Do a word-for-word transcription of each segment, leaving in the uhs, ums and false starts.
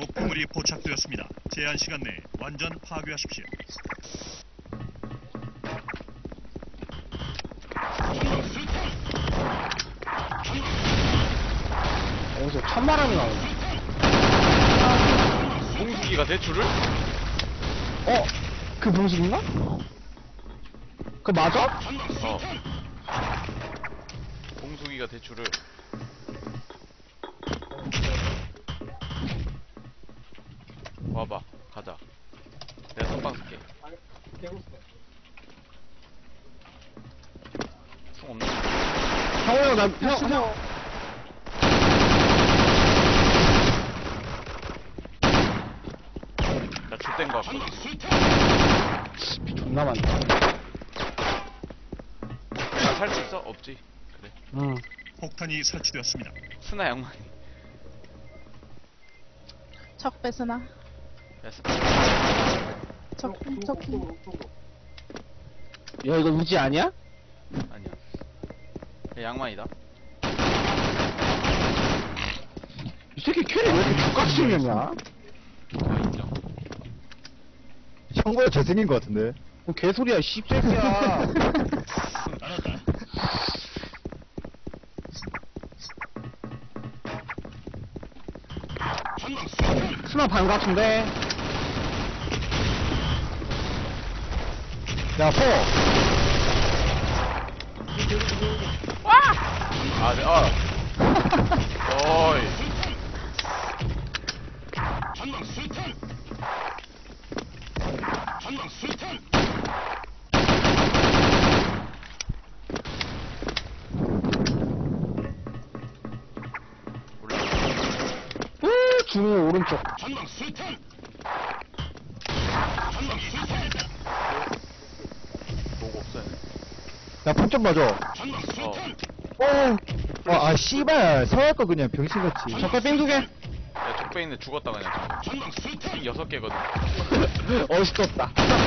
목표물이 포착되었습니다. 제한 시간 내에 완전 파괴하십시오. 어디서 찬바람이 나오네. 공수기가 대출을? 어? 그 병식인가? 그 맞아? 어. 공수기가 대출을. 와봐, 가자. 내가 선빵 쓸게. 총 없는 거. 형우 나, 형, 형. 나 줄땐 거 같거든. 비 존나 많다. 나 살 수 있어? 없지. 그래. 응. 폭탄이 설치되었습니다. 스나 양말. 적배 쓰나? 됐어. 적배, 적배. 야, 이거 우지 아니야? 아니야. 야, 양만이다. 이 새끼 캐리 왜 이렇게 족같이 생겼냐? 아, 인정. 형보다 잘생긴 것 같은데. 뭐 개소리야, 이 씹새끼야. 스나 반 같은데. 야, 포! 아, 네, 어. 어이. 우, 중우 오른쪽. 보고 없어야 돼. 야, 폰 좀 봐줘. 어. 오! 어, 아, 씨발. 서할 거 그냥 병신같이. 적배 삥 두 개. 야, 적배 있는데 죽었다, 그냥. 핑 여섯 개거든. 어이없다.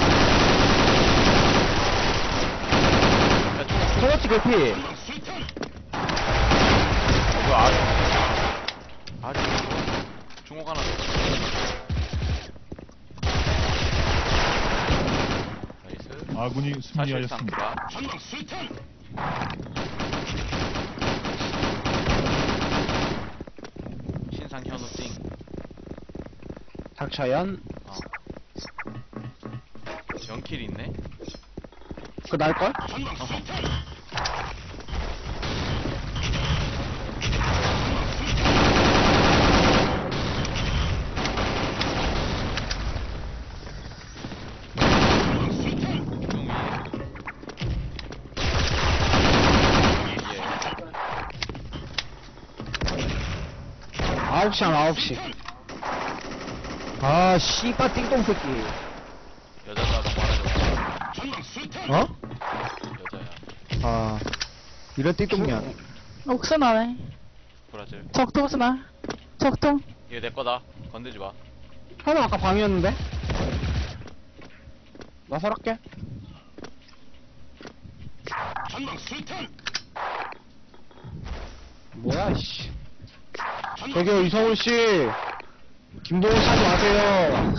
야, 중, 저거치 개피. 어, 뭐야, 아직. 아직. 중옥 하나 더. 나이스. 아군이 승리하였습니다. 사실상 신상 현우 찡. 닥차연. 어. 연킬 있네? 그거 날걸? 어허. 아홉 시 한 아홉 시. 아, 씨발 띵똥 새끼. 여자다 너무 많아졌어. 어? 여자야. 아, 이런 띵똥이야. 옥스나네. 브라질. 적통 쓰나? 적통. 이거 내 거다. 건들지 마. 현우 아까 방이었는데? 나 설할게. 뭐야, 이씨. 저기요, 이성훈씨. 김동훈 씨 하지 마세요.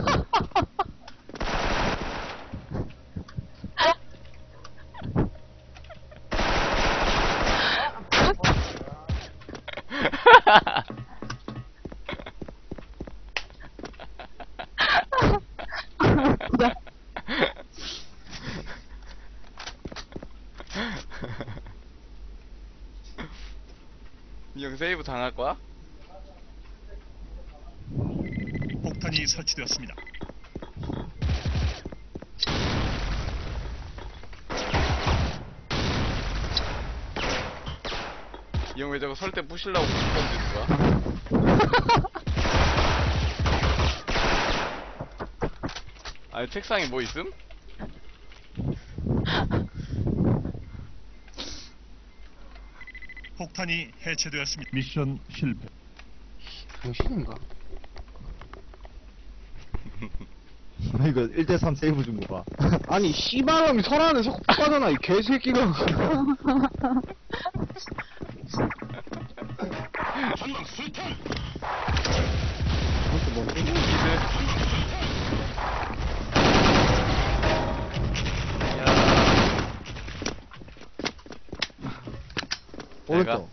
이 형 세이브 당할 거야? 폭탄이 설치되었습니다. 이 형 왜 저거 설 때 부실라고 부실건드는 거야? 아니 책상에 뭐 있음? 폭탄이 해체되었습니다. 미션 실패. 당신인가? 아, 이거 일 대 삼 세이브 준 거 봐. 아니, 씨발놈이 설하는 자꾸 빠져나, 이 개새끼가. 그것도 뭐. 오른쪽.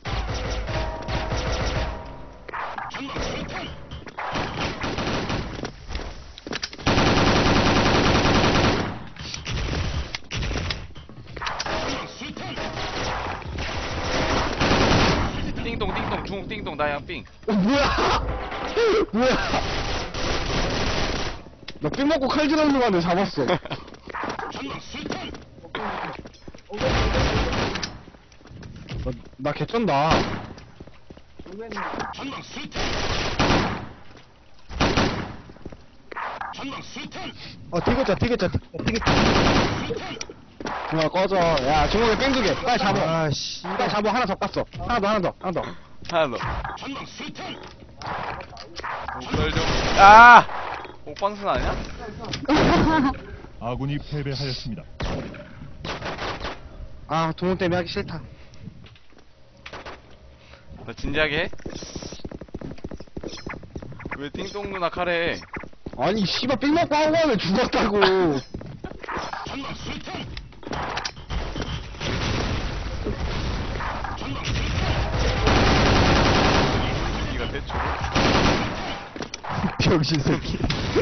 띵동 띵동 중국 띵동 나야 삥. 어, 뭐야? 뭐야? 나 삥 먹고 칼질하는 동안에 잡았어. 나, 나 개쩐다. 어, 티겠자, 티겠자, 티겠자. 중아 꺼져. 야, 중국에 뺑 두 개. 빨리 잡아. 아, 씨. 빨리 잡아. 하나 더 깠어. 하나 더, 하나 더, 하나 더. 하나 더. 옥설 좀. 아! 옥방순 아니야? 아군이 패배하였습니다. 아, 동호 때문에 하기 싫다. 나 진지하게 해? 왜 띵동 누나 카레? 아니, 씨발, 삥 먹고 하고 하면 죽었다고. 니가 대충. 병신 새끼.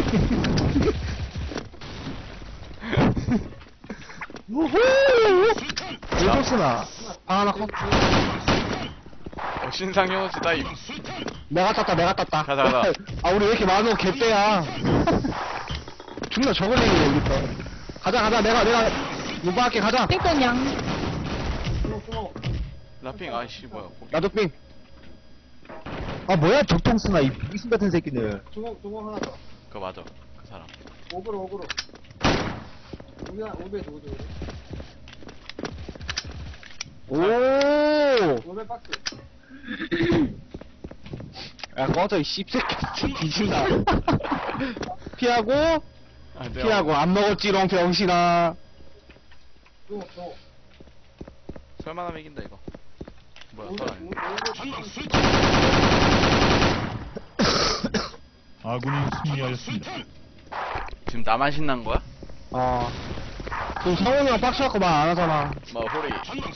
일곱스나. 아, 하나 컷. 어, 신상 현우씨 따임. 내가 땄다, 내가 땄다. 가자, 가자. 아, 우리 왜 이렇게 많어, 개떼야. 존나 저글링이네, 여기부터. 가자, 가자, 내가, 내가, 무바할게, 가자. 띵동 양. 라핑 아이씨 뭐야. 나도 삥. 아, 뭐야, 적통스나, 이 미신 같은 새끼들. 중국 중국 하나 더. 그거 맞아. 그 사람. 오그로 오그로. 우리 한 오백 누구죠? 오! 오백 박스. 야, 꺼져, 이 씹새끼. 뒤진다. 피하고, 아, 내가 피하고, 안 먹었지롱, 병신아. 중국 중국. 설만하면 이긴다 이거. 뭐야 오백 설안. 오백. 아군이 승리하였습니다. 지금 나만 신난 거야? 어. 지금 성훈이 형 빡쳐갖고 말 안 하잖아. 뭐 호리.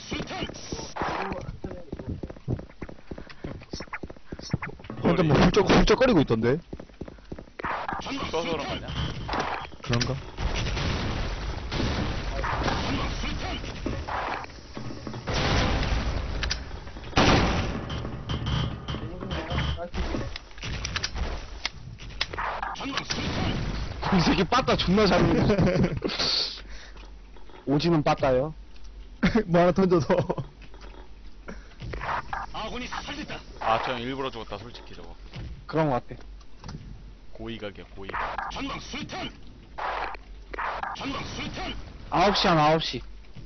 혼자 뭐 훌쩍, 훌쩍거리고 있던데? 써서 그런 거 아니야? 그런가? 이 새끼 빠따 존나 잘하네. 오지는 빠따요. 뭐 하나 던져서. 아, 저 형 일부러 죽었다 솔직히 저거. 그런 거 같아. 고의각이야 고의각. 아홉 시 한 아홉 시.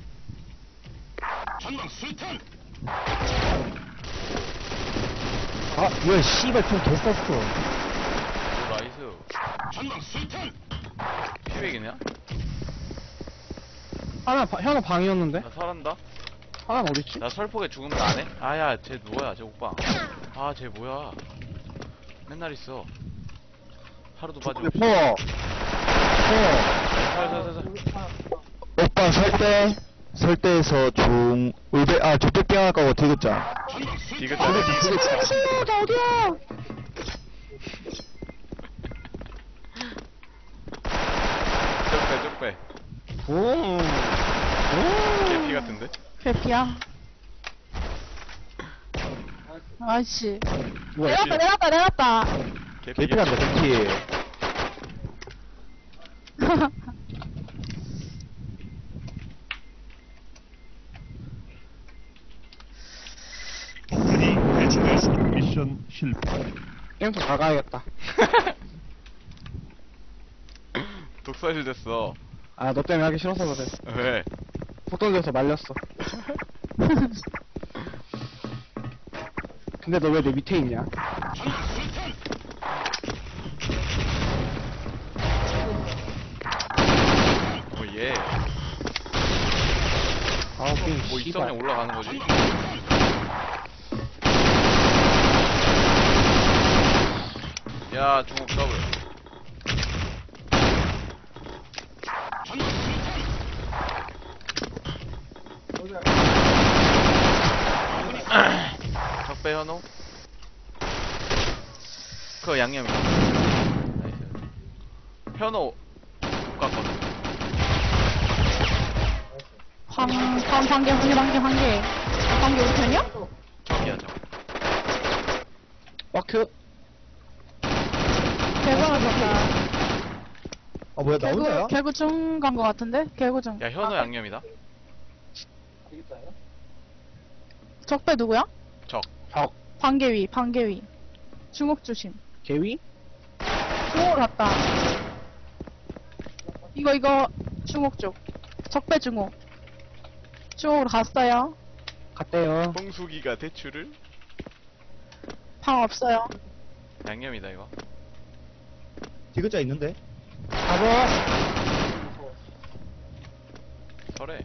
아, 뭐야, 씨발, 좀 개쌌어. 오 나이스. 피백이냐? 하나, 바- 현우 방이었는데? 나 살한다. 하나는 어딨지? 나 설폭에 죽으면 안 해? 아야 쟤 뭐야 쟤 오빠. 아 쟤 뭐야. 맨날 있어. 하루도 빠지고. 퍼. 살살살살. 오빠, 설대. 설대에서 중, 울베, 아, 저백병 하나 까고 디귿자. 이거 아, 싫어, 나 어디야? 쪽배 쪽배. 오. 개피 같은데? 회피야. 아이씨. 뭐야, 내렸다, 내렸다, 내렸다. 개피 개피 간다, 개피. 폭탄이 해체되었습니다. 미션 실패. 게임도 다 가야겠다. 독사질 됐어. 아, 너 때문에 하기 싫어서 그래. 왜? 폭 던져서 말렸어. 근데 너 왜 내 밑에 있냐? 오예. 아우, 게임, 뭐 있어 그냥 씨발. 올라가는 거지? 야 중국 더블. 적배 현호. 그거 양념이야. 현호 못 갔거든. 황, 황, 황개, 황개, 황개, 황개. 황개 우리 편이야? 저기야 저. 마크. 개구가 좋다. 아, 뭐야, 나 혼자야? 개구, 개구 중 간 거 같은데? 개구 중. 야 현호 양념이다. 적배 누구야? 적. 적. 방개위, 방개위. 중옥 조심. 개위? 중옥으로 갔다. 이거, 이거, 중옥 쪽. 적배 중옥. 중옥으로 갔어요. 갔대요. 뽕수기가 대추를. 방 없어요. 양념이다 이거. 디귿자 있는데? 가보. 설해.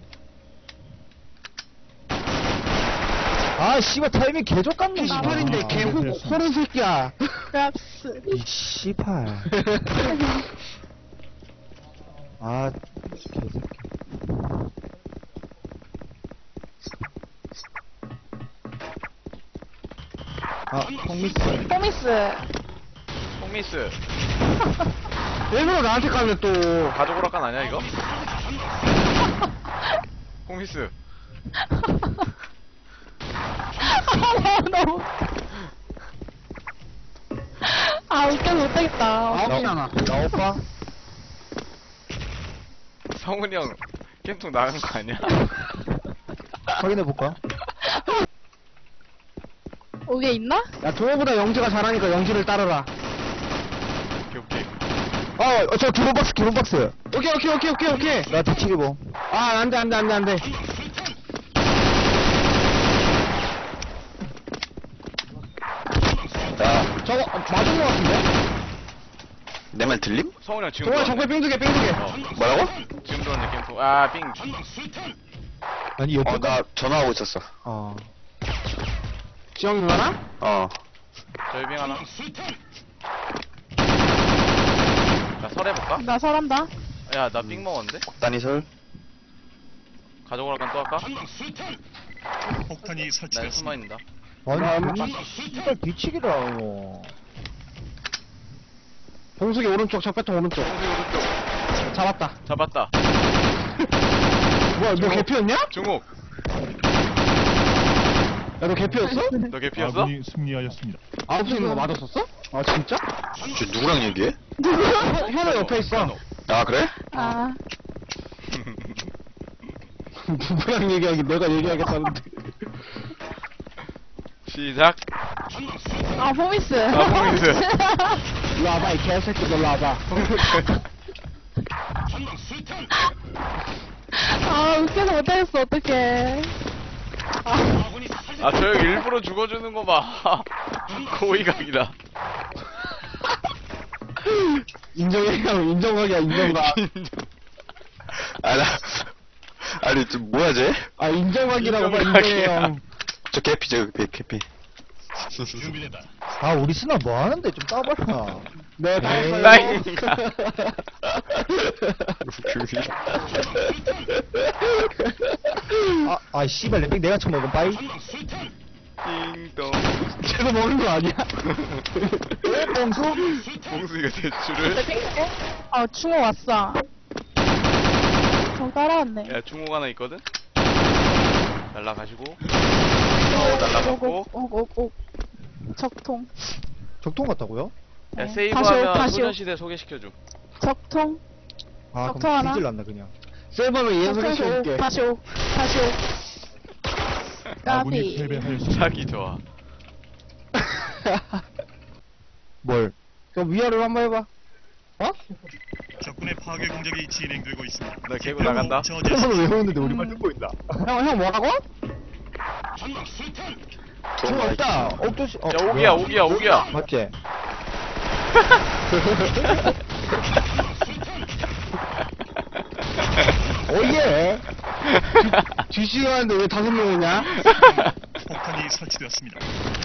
아, 씨발, 타이밍 개족같네. 아. 씨발인데, 개호, 호른 새끼야. 크랍스. 이 씨발. 아, 개새끼. 아, 콩미스. 포미스. 뽕미스. 일부러 나한테 까네, 또. 가족 오락관 아니야 이거? 뽕미스. 아, 너무. 아, 웃겨서 못하겠다. 아홉이잖아. 나 오빠? 성훈이 형 겜통 나간 거 아니야? 확인해볼까? 오게 있나? 야, 두호보다 영지가 잘하니까 영지를 따르라. 오케이 오케이. 어, 어, 저 기본박스, 기본박스. 오케이, 오케이, 오케이, 오케이, 오케이. 나 뒤치기 봄. 아, 안 돼, 안 돼, 안 돼, 안 돼. 야, 저거, 어, 맞은 거 같은데? 내 말 들림? 성훈이 형 지금 동아, 들어왔네. 정글 삥두개, 삥두개. 어, 뭐라고? 지금 들어왔네 겜통. 아 삥. 아니, 어, 나 전화하고 있었어. 어. 지영 누나랑? 어. 저희 빙 하나. 나 설해볼까? 나 설한다. 야 나 삥 먹었는데? 단이설. 가족 오락관 또 할까? 폭탄이 난 설치됐습니다. 숨어있는다. 아니, 괜히 씨발 뒤치기를 하고. 봉숙이 오른쪽, 적배통 오른쪽. 뽕수기 오른쪽. 잡았다. 잡았다. 뭐야, 너 중옥. 개피였냐? 중옥. 야, 너 개피였어? 너 개피였어? 아군이 승리하였습니다. 아홉 시 있는 거 맞았었어? 아, 진짜? 저 누구랑 얘기해? 현우 옆에 있어. 현우. 아, 그래? 아, 누구랑 얘기하기, 내가 얘기하겠다는데. 시작. 아, 포미스. 아, 포미스. 일로 와봐, 이 개새끼, 일로 와봐. 아, 웃겨서 못하겠어, 어떡해. 아, 아 저 형 일부러 죽어주는 거 봐. 고의각이다. 인정해, 형, 인정각이야, 인정각. 아, 나, 아니, 저, 뭐야, 쟤? 아, 인정각이라고 봐, 인정각이야. 인정해, 형. 저 개피, 저 개피, 개피. 준비된다. 아, 우리 스나 뭐 하는데? 좀 따봐라. 네, 나잉가. 다행이다. 아, 아, 씨발, 내 내가 처먹은 빠이? 띵동. 쟤도 먹은 거 아니야? 왜, 뽕수? 봉수이가 대추를. 아, 충호 왔어. 저 따라왔네. 야 중옥 하나 있거든. 날라가시고. 어 날라갔고. 오오오 적통. 적통 같다고요? 야 네. 세이브하면 다시 오, 다시 오. 소녀시대 소개시켜줘. 적통. 아, 적통 그럼 하나? 뒤질 났나, 그냥. 세이버는 이해서 다시 오. 해줄게. 다시 오. 다시 오. 아군이 까비. 패배하였습니다. 사기 좋아. 뭘? 그럼 위아래로 한번 해봐. 어? 적군의 파괴 공작이 진행되고 있습니다. 나 개구 나간다. 저지했습니다. 형은 왜 오는데 우리만 듣고 있나? 형, 형 뭐라고? 중 없다. 옥도시. 어, 야 오기야 뭐야? 오기야 오기야. 맞지? 오예. 뒤시가 하는데 왜 다섯 명 오냐? 폭탄이 설치되었습니다.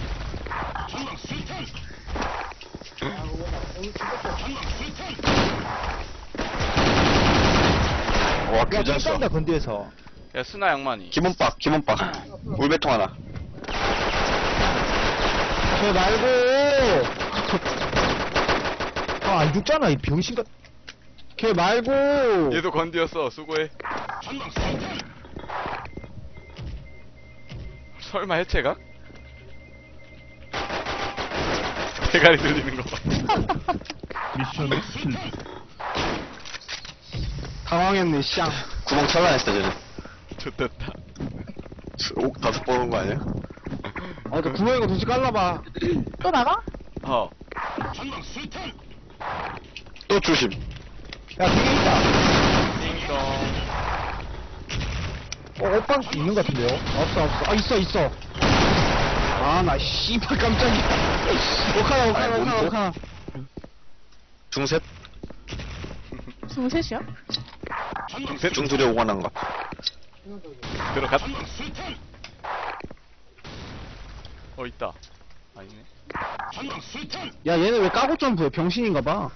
와, 야, 괜찮았어. 깜다 건디에서. 야 스나 양만이. 기본박, 기본박. 울배통 하나. 걔 말고. 아, 안 죽잖아, 이 병신같. 걔 말고. 얘도 건디였어. 수고해. 설마 해체각? 대가리 들리는 거 봐. 미션 실패. 당황했네, 쌍. 구멍 차단했어 쟤는. 좋됐다. 옥 다섯 번 온 거 아니야? 아, 저 구멍이가 도시 깔라봐. 또 나가? 어. 또 조심. 야, 뒤에 있다. 띵동. 어, 오빵 있는 것 같은데요? 없어, 없어. 아, 있어, 있어. 아, 나 씨발 깜짝이야. 오카나, 오카나, 아이, 오카나, 뭔데? 오카나. 중셋? 스물셋이야? 중셋? 중둘에 오관한가? 들어갔. 어 있다. 아니네. 야, 얘는 왜 까고 점프해? 병신인가봐.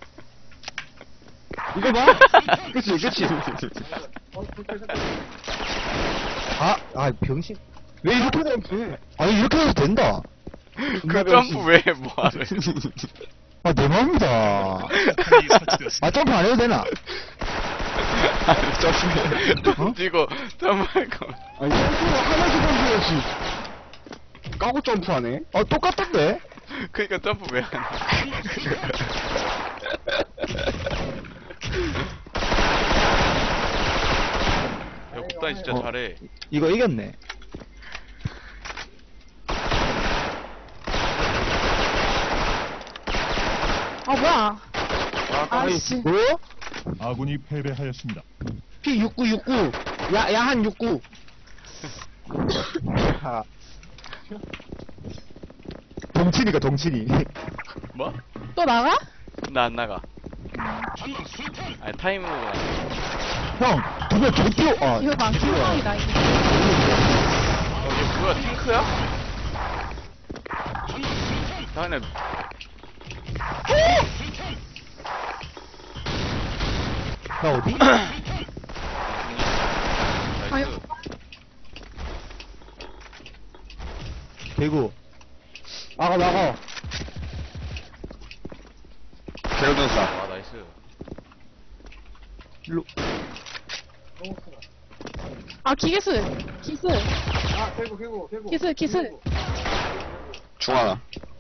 이거 봐. 그치, 그치. 아, 아, 병신. 왜 이렇게 점프해? 아니, 이렇게 해도 된다. 그 점프 왜 뭐하래? 아, 내 맘이다. 폭탄이 설치되었습니다. 아, 점프 안 해도 되나? 아니 점프 뛰고 점프할 거. 아니, 점프를 하나씩 점프해야지. 까고 점프하네? 어, 똑같던데? 그니까 점프 왜 하냐? 야 국단이 진짜 어. 잘해. 이거 이겼네. 아, 뭐야. 아니, 아씨. 뭐? 아군이 패배하였습니다. 피 육구 육구. 야, 야한 육구. 아. 동친이가 동친이. 뭐? 또 나가? 나 안 나가. 아니 타임으로 나. 형, 두명 좆뛰어. 아, 이거 막 킹왕이다, 이거. 어, 얘 뭐야 탱크야? 나 그냥 나 어디? 아유. 나이스. 대구. 막아, 막아. 개로전사. 아 나이스. 일로. 아, 기계스. 기스. 아, 개구, 개구, 개구. 기스, 기스. 중하나.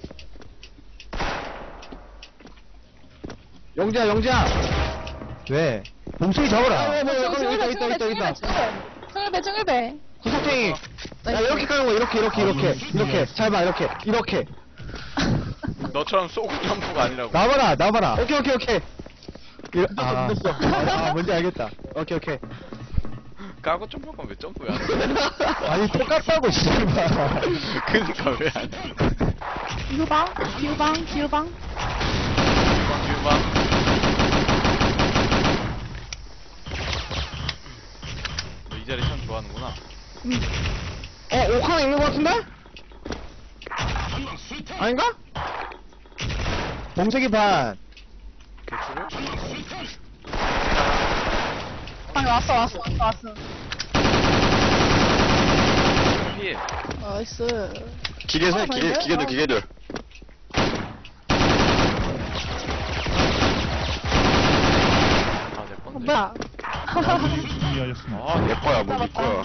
영재야, 영재야. 왜? 봉숭이 잡아라. 아, 뭐, 여기 있다, 있다, 있다, 있다. 중일배, 중일배. 구석탱이. 야, 이렇게 까는 거, 이렇게, 이렇게, 이렇게. 이렇게. 잘 봐, 이렇게. 이렇게. 너처럼 쏘고 점프가 아니라고. 나와라, 나와라. 오케이, 오케이, 오케이. 이거- 아, 아, 됐어. 아, 뭔지 알겠다. 오케이, 오케이. 까고 점프하면 왜 점프 왜 안 해? 아니, 똑같다고, 씨발. 그니까 왜 안 해? 기우방, 기우방, 기우방. 길방. 너 이 자리 참 좋아하는구나. 어, 오카나 있는 거 같은데? 아닌가? 봉쇄기 반. 개추를? 아니, 왔어, 왔어, 왔어, 왔어. 피해. 나이스. 기계세, 어, 기계, 뭔데? 기계들, 어. 기계들. 아, 내 어, 건데. 뭐야. 아군이 승리하였습니다. 아, 내 거야, 뭐, 네 거야.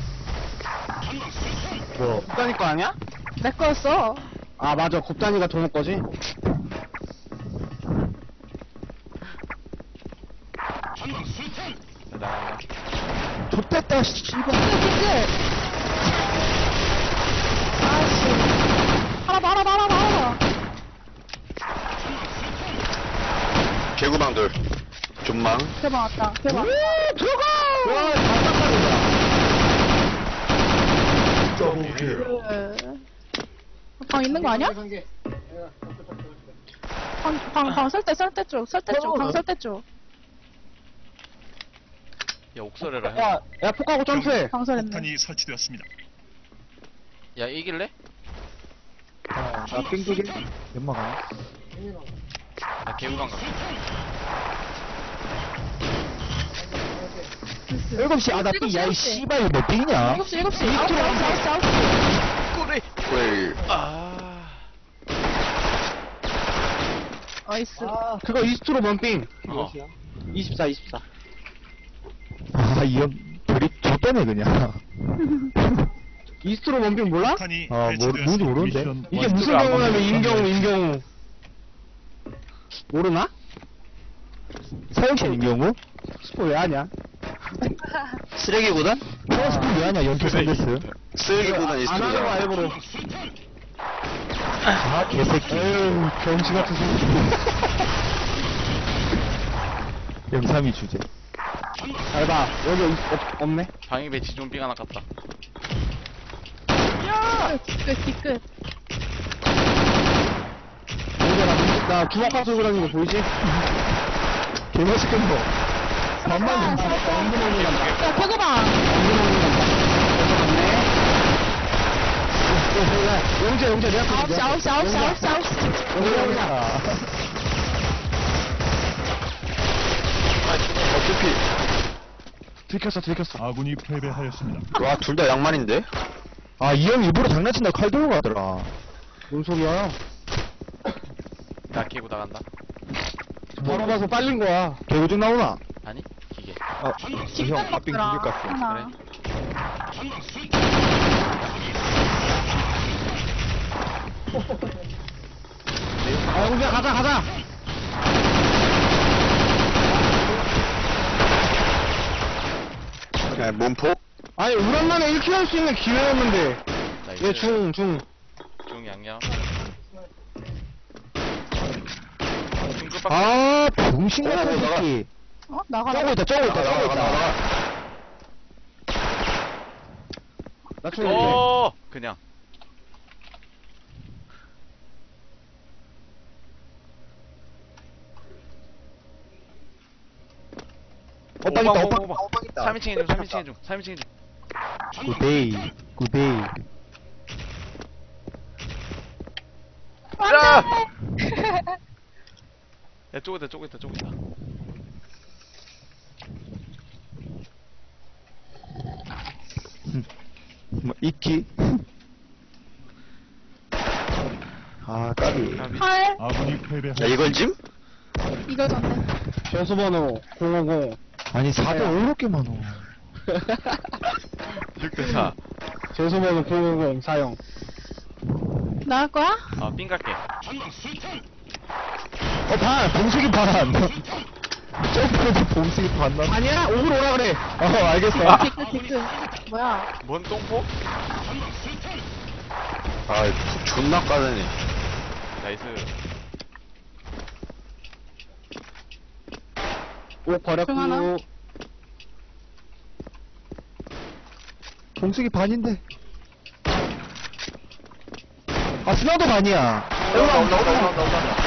뭐, 곱단이 거 아니야? 내 거였어. 아, 맞아. 곱단이가 도는 거지? 나 나간다. 좋됐다, 씨발. 기스. 아이씨. 하나 봐, 하나 봐, 하나 봐, 하나 봐. 개구방들. 존망. 대박 왔다. 대박. 들어가! 와, 깜짝이야. 그... 방 있는 거 아니야? 관계. 방, 방, 방, 설대, 설대 쪽, 설대 쪽, 방 설대 쪽. 야, 옥설해라. 형. 야, 야, 폭하고 점프해. 방 설했네. 폭탄이 설치되었습니다. 야, 이길래? 아, 나 뺑두개. 연마가. 나 개구방 갈게. 일곱 시, 아, 나 삥, 야, 이 씨발, 이거 뭐 삥이냐? 일곱 시, 일곱 시. 아홉 시, 아홉 시, 아홉 시, 아홉 시. 꼬리! 왜, 아. 나이스. 아, 그거 이스트로 먼빙. 어. 이십사, 이십사. 아, 이 형, 별이 좆대네, 그냥. 이스트로 먼빙 몰라? 탄이 아, 뭐, 뭔지 모르는데? 미션 이게 완성. 무슨 경우냐면 임경우, 임경우. 모르나? 서영신 임경우? 스포 왜 하냐? 쓰레기 구단? 서영신 왜 하냐, 연투 선데스? 쓰레기 구단 안 하는 거 이스트잖아. 알고로. 아, 개새끼. 에휴, 병신 같은 새끼. 영삼이 주제. 잘 봐. 여기 없, 없네. 방위 배치 좀 삥 하나 깠다. 뒤끝, 뒤끝. 여기 나, 문- 나 주먹밥 들고 다니는 거 보이지? 개맛있겠노. 반만 좀 받았다. 엉덩이 먹는 간다. 야, 개구방. 엉덩이 먹는 간다. 여기서 갔네. 영재, 영재, 내가 아홉 시, 아홉 시, 아홉 시, 아홉 시, 아홉 시. 영재, 영재. 어차피. 들켰어, 들켰어. 아군이 패배하였습니다. 와, 둘 다 양말인데? 아, 이 형 일부러 장난친다 칼 들고 가더라. 뭔 소리야? 나 끼고 나간다. 바로 봐서 빨린 거야. 개구증 나오나? 아니? 기계. 아, 뒷끝 형, 팥빙 먹더라. 두개 깠어. 하나. 아, 영재, 가자, 가자. 야, 몸폭? 아니, 우란만에 일 킬 할 수 있는 기회였는데. 나이스. 얘 중, 중. 중 양념. 중 끝박. 아, 병신 어, 같은 나가. 새끼. 어? 나가라. 쪼고 있다, 쪼고 있다, 쪼고 있다. 나 중. 오! 그냥. 오빵 있다, 오빵. 오빵 있다. 삼 인칭 해줘, 삼 인칭 해줘, 삼 인칭 해줘. 굿데이, 굿데이. 야! 야, 쪼고 있다, 쪼고 있다, 쪼고 있다. 뭐, 이끼? 아, 까비. 팔. 아군이 야, 패배하였습니다. 이걸 짐? 이거 전에. 변수번호 공오공. 아니, 사 대 왜 이렇게 많어? 육 대 사. 변수번호 공오공 사용. 나갈 거야? 아, 삥 갈게. 어, 반! 봉식이 반! 점프해도 봉식이 반 나. 아니야? 오으로 오라 그래. 어, 알겠어. 뒤끝, 뒤끝. 뭐야? 뭔 똥포? 아, 폭 존나 까다니. 나이스. 오, 버렸고. 중 하나. 봉식이 반인데. 아, 스나도 반이야. 올라온다, 올라온다, 올라온다, 올라온다.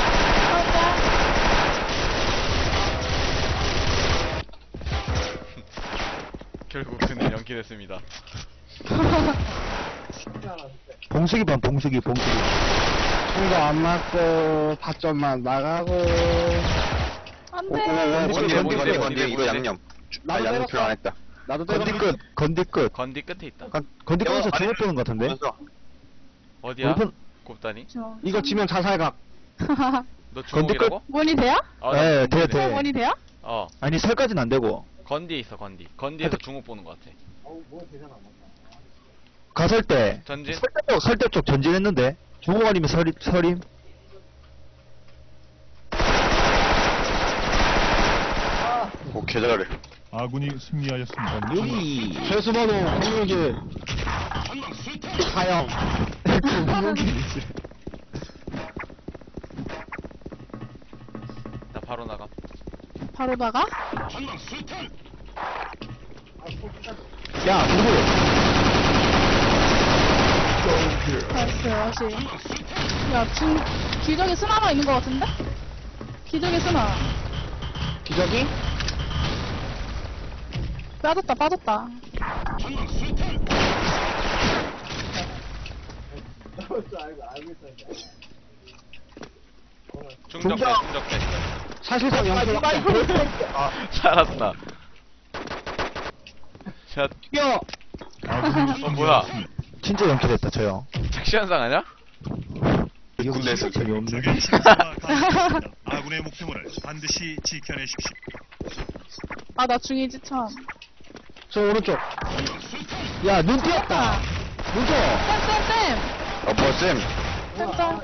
결국 그는 연기됐습니다. 봉식이 반, 봉식이, 봉식이. 충도 안 맞고, 받점만 나가고. 안 오, 오, 오, 돼. 건디, 뭔데, 건디, 뭔데, 건디, 뭔데, 이거 뭔데? 양념. 아, 나도 양념 때렸어. 필요 안 했다. 나도 건디 때렸어. 끝, 건디 끝. 건디 끝에 있다. 건- 건디 끝에서 야, 주먹 보는 것 같은데? 보면서. 어디야? 오픈. 곱다니? 저. 이거 지면 자살각. 너 건디 끝. 주먹이라고? 원이 돼요? 어, 네, 나 돼, 주먹이래. 돼. 원이 돼요? 어, 아니, 설까진 안 되고. 건디에 있어, 건디. 건디에서 주먹 보는 것 같아. 가설 때. 전진? 설대 쪽, 설대 쪽 전진했는데. 주먹 아니면 서림, 서림. 오, 개 잘해. 아군이 승리하였습니다. 여기. 변수번호 공유길. 사용. 나 바로 나가. 바로 나가? 야, 누구? 나이스, 다시. 야, 중, 기적의 스나가 있는 것 같은데? 기적의 스나. 기적이? 빠졌다, 빠졌다. 중적대, 중적대. 사실상 영수 아, 살았다. 샷. 뛰어. 아군이 어, 뭐야? 진짜 연킬했다, 저 형. 착시 현상 아니야? 이거 군대에서 진짜 재미없네. 적의 실수가 가능했습니다. 아군이 여러분의 목표물을 반드시 지켜내십시오. 아, 나 중이지, 참. 저 오른쪽. 야, 눈 띄었다. 눈 띄어. 쌤, 쌤, 쌤! 아, 뭐야, 쌤. 쌤, 짱.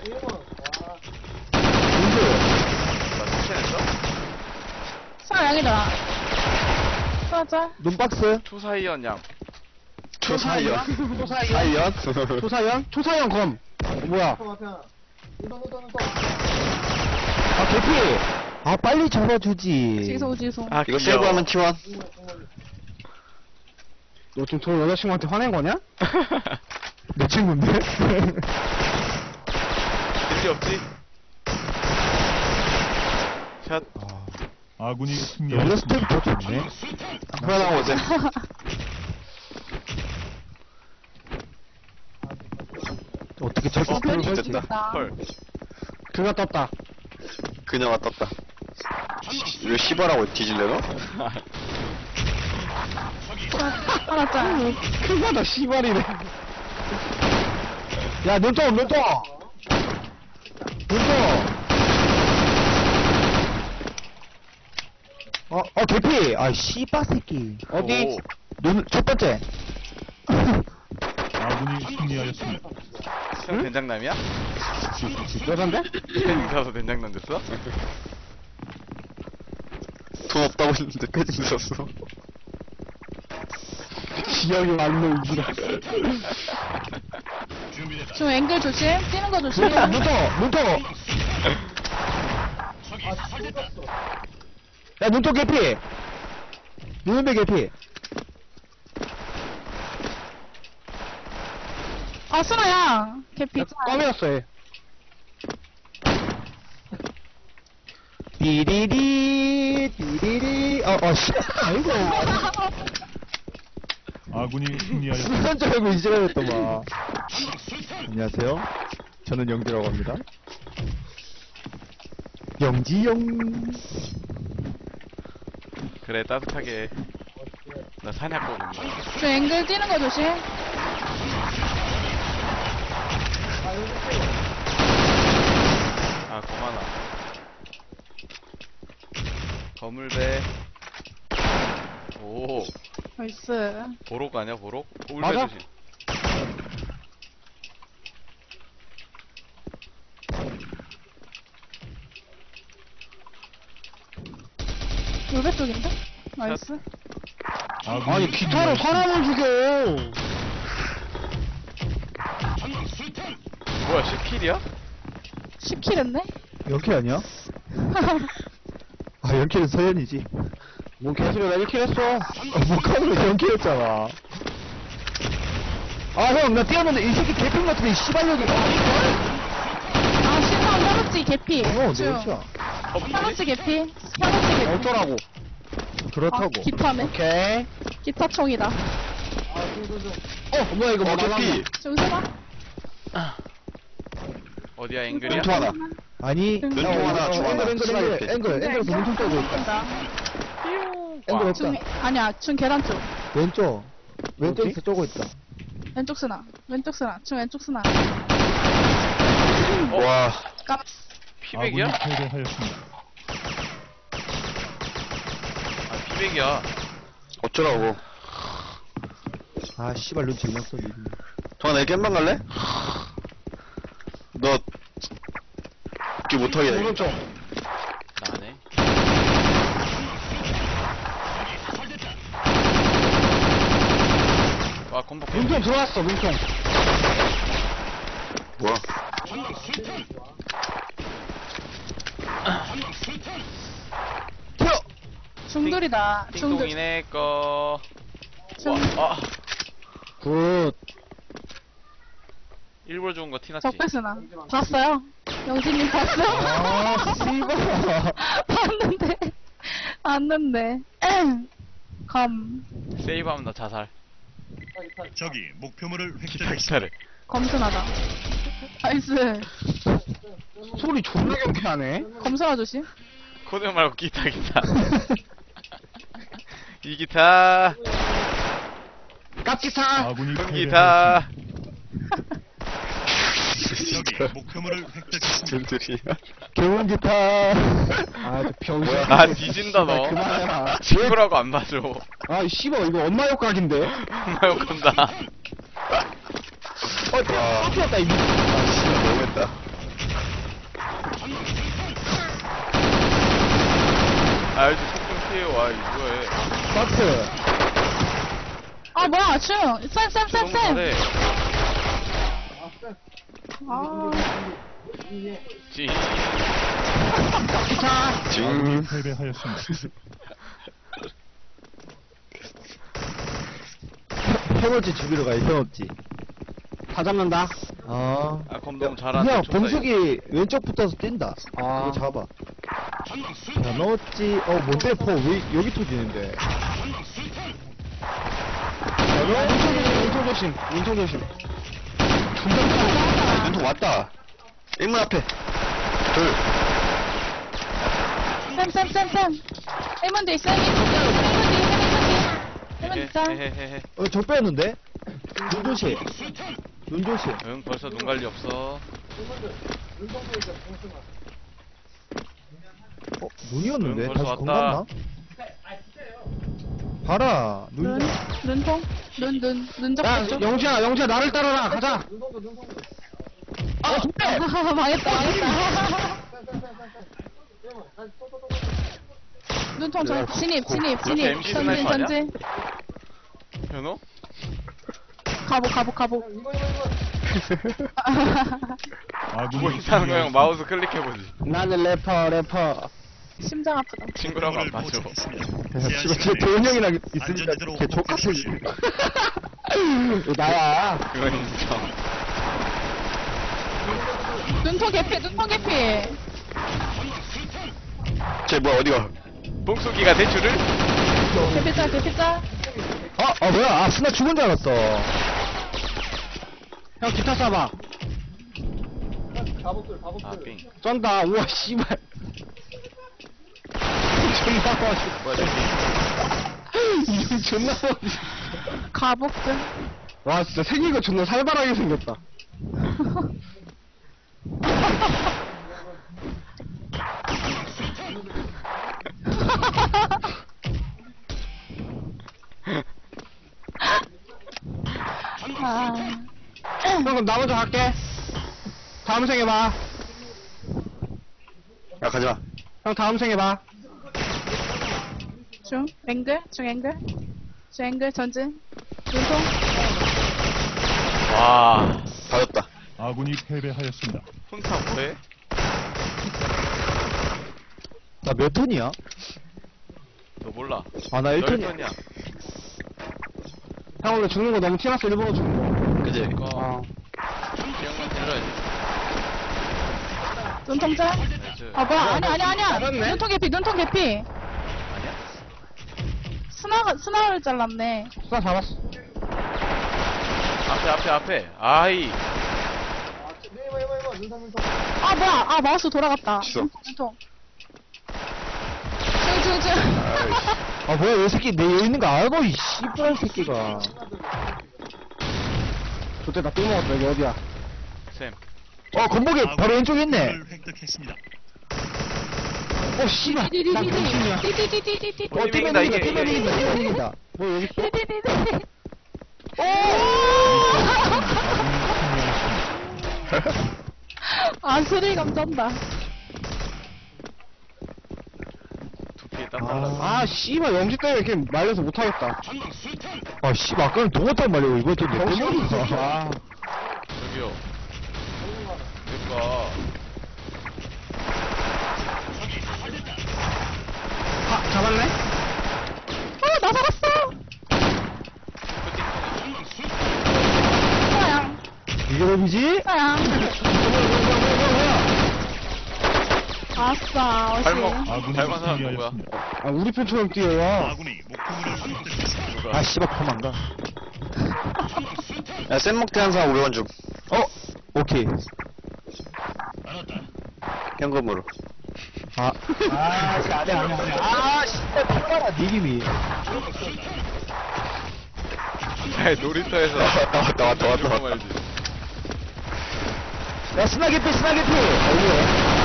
눈 띄어. 나 칭찬했어? 사 양이잖아. 사 짤. 눈박스. 투사이언 양. 초사이언. 초사이언. 사이언? 초사이언? 초사이언 검. 어, 뭐야? 우동 우동 우동. 아, 개피! 아, 빨리 잡아주지. 지소, 지소. 아, 이거 귀여워. 세이브하면 티원. 너 지금 저 여자친구한테 화낸 거냐? 내 친구인데? 일리 없지? 샷. 아군이 연료 승리하였습니다. 스텝이 더 좋네. 후회나고 쌤. 어떻게 저렇게 어, 스텝을 걸지? 됐다. 헐. 그가 떴다. 그녀가 떴다. 이거 시바라고 뒤질래, 너? 하나 짤. 그가 더 씨발이네. 야, 눈 떠, 눈 떠! 눈 떠! 어, 어, 개피! 아, 씨바 새끼. 어디? 오. 눈, 첫 번째. 아군이 승리하였습니다. 형 된장남이야? 여잔데? 패딩 사서 된장남 됐어? 돈 없다고 했는데 패딩 샀어. 지역이 많은 이지라. 중 앵글 조심. 뛰는 거 조심. 눈 떠, 눈 떠, 눈 떠! 야, 눈 또 개피! 눈배 개피! 아, 순아야. 개피. 껌이었어, 얘. 띠리리, 띠리리, 어, 어, 씨. 아이고. 아군이 승리하였습니다. 순간 줄 알고 이지랄했더만. 안녕하세요. 저는 영지라고 합니다. 영지영. 그래, 따뜻하게. 나 사냥꾼입니다. 중 앵글 뛰는 거 조심. 아, 고마나. 거물배. 오, 나이스. 보록 아니야, 보록? 울배 맞아? 조심. 물배 쪽인데? 나이스. 아군이 아니, 기타로 사람을 죽여! 뭐야, 십 킬이야? 십 킬 했네? 영킬 아니야? 아, 영킬은 서현이지. 뭔 개소리야, 나 일 킬 했어. 아, 목함으로 영킬 했잖아. 아, 형, 나 뛰었는데 이 새끼 개핀 같은데, 이 씨발년이. 아, 신상 현우찌 개피. 어, 중. 내가 어, 뭐지? 현우찌 개피. 현우찌 개피. 어쩌라고. 그렇다고. 아, 기타네. 오케이. 기타총이다. 어, 뭐야, 이거 어, 뭐 개피. 중순아? 어디야, 앵글이야? 눈통 하나. 아니, 눈통 야, 하나, 어, 중 하나, 앵글, 앵글, 스나이퍼. 앵글, 앵글, 앵글에서 눈통 떠고 있다. 앵글 와, 없다. 중, 아니야, 중 계단 쪽. 왼쪽. 왼쪽에서 어디? 쪼고 있다. 왼쪽 스나. 왼쪽 스나. 중 왼쪽 스나. 와, 깜. 피백이야? 아군이 패배하였습니다. 아, 피백이야. 어쩌라고. 아, 씨발, 눈 재미없어, 니. 동아, 내 겜방 갈래? 너, 웃기 못하게 해. 오른쪽. 나네. 와, 콤보 깼네. 눈통 들어왔어, 눈통. 뭐야. 튀어! 중돌이다. 중돌. 띵동이네 거. 중. 와, 아, 굿. 일부러 죽은 거 티났지? 적배 스나. 봤어요? 영진님 봤어요? 아, 씨발. 봤는데. 봤는데. 검. 세이브하면 나 자살. 적이 목표물을 획득했습니다. 기타를. 검순하다. 나이스. 소리 존나 경쾌하네. 검순아 조심. 코드 말고 기타, 기타. 이 기타. 깝기사. 아군이 큰 패배하였습니다. 기타. 적이 적이 목표물을 획득했습니다. 쟤들이. 개운 기파. 아, 저 병신. 아 뒤진다 너. 그만해라. 친구라고 안 봐줘. 아, 이 씨발, 이거 엄마 욕각인데? 엄마 욕한다. 어, 빡쳤다, 이 미친. 아, 씨발, 너무했다. 아 이제 폭풍 피해요. 아 이거 뭐해. 박스. 아, 뭐야, 충! 쌤, 쌤, 쌤, 너무 쌤! 잘해. 아, 지. 기차. 아군이 패배하였습니다. 페너지 죽이러 가요, 페너지. 다 잡는다. 아. 아 검 너무 잘하네. 형, 촉사 범숙이 왼쪽 붙어서 뛴다. 아. 이거 잡아. 페너지, 어, 뭔데, 포, 왜, 여기 터지는데. 왼쪽 조심, 왼쪽 조심. 눈통 왔다. 일문 앞에. 둘. 쌤, 쌤, 쌤, 쌤! 일문 뒤, 쌤, 일문 뒤, 일문 뒤, 일문 뒤, 일문 뒤, 쌤. 헤헤헤헤. 어, 저 빼는데? 눈 조심. 눈 조심. 응 벌써 눈 관리 없어. 어, 눈이었는데? 응, 다시 벌써 건갔나? 봐라, 눈. 눈, 눈통? 눈, 눈, 눈 야, 접촉. 영지야, 영지야, 나를 따라라. 가자. 아, 망했다, 망했다. 눈통 전, 진입, 진입, 진입. 엠지 전진, 스나이퍼 아니야? 전진. 현호? 가복, 가복, 가복. 아군이 뭐 이상한 거 형 마우스 클릭해보지. 나는 래퍼, 래퍼. 심장 아프다. 친구라고 안 목표물을 봐줘. 포착했습니다. 야, 제한 씨발, 쟤 시간에 도현 형이랑 있으니까 안전지대로 걔 족같아. 복귀하십시오. 나야. 그건 인정. 눈통 개피, 눈통 개피. 쟤 뭐야, 어디가? 봉수기가 대출을? 개피짤, 개피짤. 아, 아, 뭐야. 아, 스나 죽은 줄 알았어. 형, 기타 쏴봐. 아 삥. 쩐다. 우와, 씨발. 존나 멋있어. 뭐야 저기. 이름 존나 멋있어. 가복증. 와, 진짜 생긴 거 존나 살벌하게 생겼다. 아, 형, 그럼 나 먼저 갈게. 다음 생에 봐. 야, 가지마. 형, 다음 생에 봐. 중, 앵글, 중 앵글. 중 앵글, 전진. 눈통. 와. 받았다. 아군이 패배하였습니다. 혼자 뭐해? 나 몇 톤이야? 너 몰라. 아, 나 일 톤이야. 턴이야. 형, 원래 죽는 거 너무 티났어, 일본어 죽는 거. 그지? 그니까. 어. 기억만 들어야지. 눈통 짤. 나이스. 아, 뭐야. 아니, 아니, 아니야. 알았네. 눈통 개피, 눈통 개피. 아니야? 스나가, 스나를 잘랐네. 수나 잡았어. 앞에 앞에 앞에. 아이. 아, 뭐야. 아, 마우스 돌아갔다. 취소. 눈통, 눈통. 중, 중, 중. 아, 뭐야, 이 새끼 내 여기 있는 거 알고, 이 씨발 새끼가. 저때 나삥 먹었다, 여기 어디야. 쌤. 어, 건복이 바로 왼쪽에 있네. 목표를 획득했습니다. 어, 씨발. 난 병신이야. 띠띠띠띠띠띠. 어, 뛰면 이긴다, 이긴다, 이게, 뛰면 이게. 이긴다, 뛰면 이긴다. 뭐, 여기 또? 띠띠띠띠. 아, 스릴감 쩐다. 두피 딱 달라. 아, 씨발, 영지 때문에 이렇게 말려서 못하겠다. 아, 씨발, 아까는 동호탄 말이고, 이번 좀 내 때문이야. 아, 저기요. 그니까. 아, 잡았네? 어, 나 살았어. 뭐야. 이게 뭡이지? 뭐야. 아싸, 어시. 발목. 아군이 닮은 사람 누구야? 승리하였습니다. 아, 우리 편처럼 뛰어요. 아군이 목표물을 획득했습니다. 누가? 아, 씨발, 도망가. 야, 쌤먹태 한 사람 오백 원 줌. 어, 오케이. 현금으로. 아, 아, 씨, 안 해, 안 해, 안 해. 아, 씨발, 봐라, 니김이. 야, 놀이터에서. 왔다, 왔다, 왔다, 왔다, 이거 왔다. 말지. 야, 스나 개피, 스나 개피! 어디에?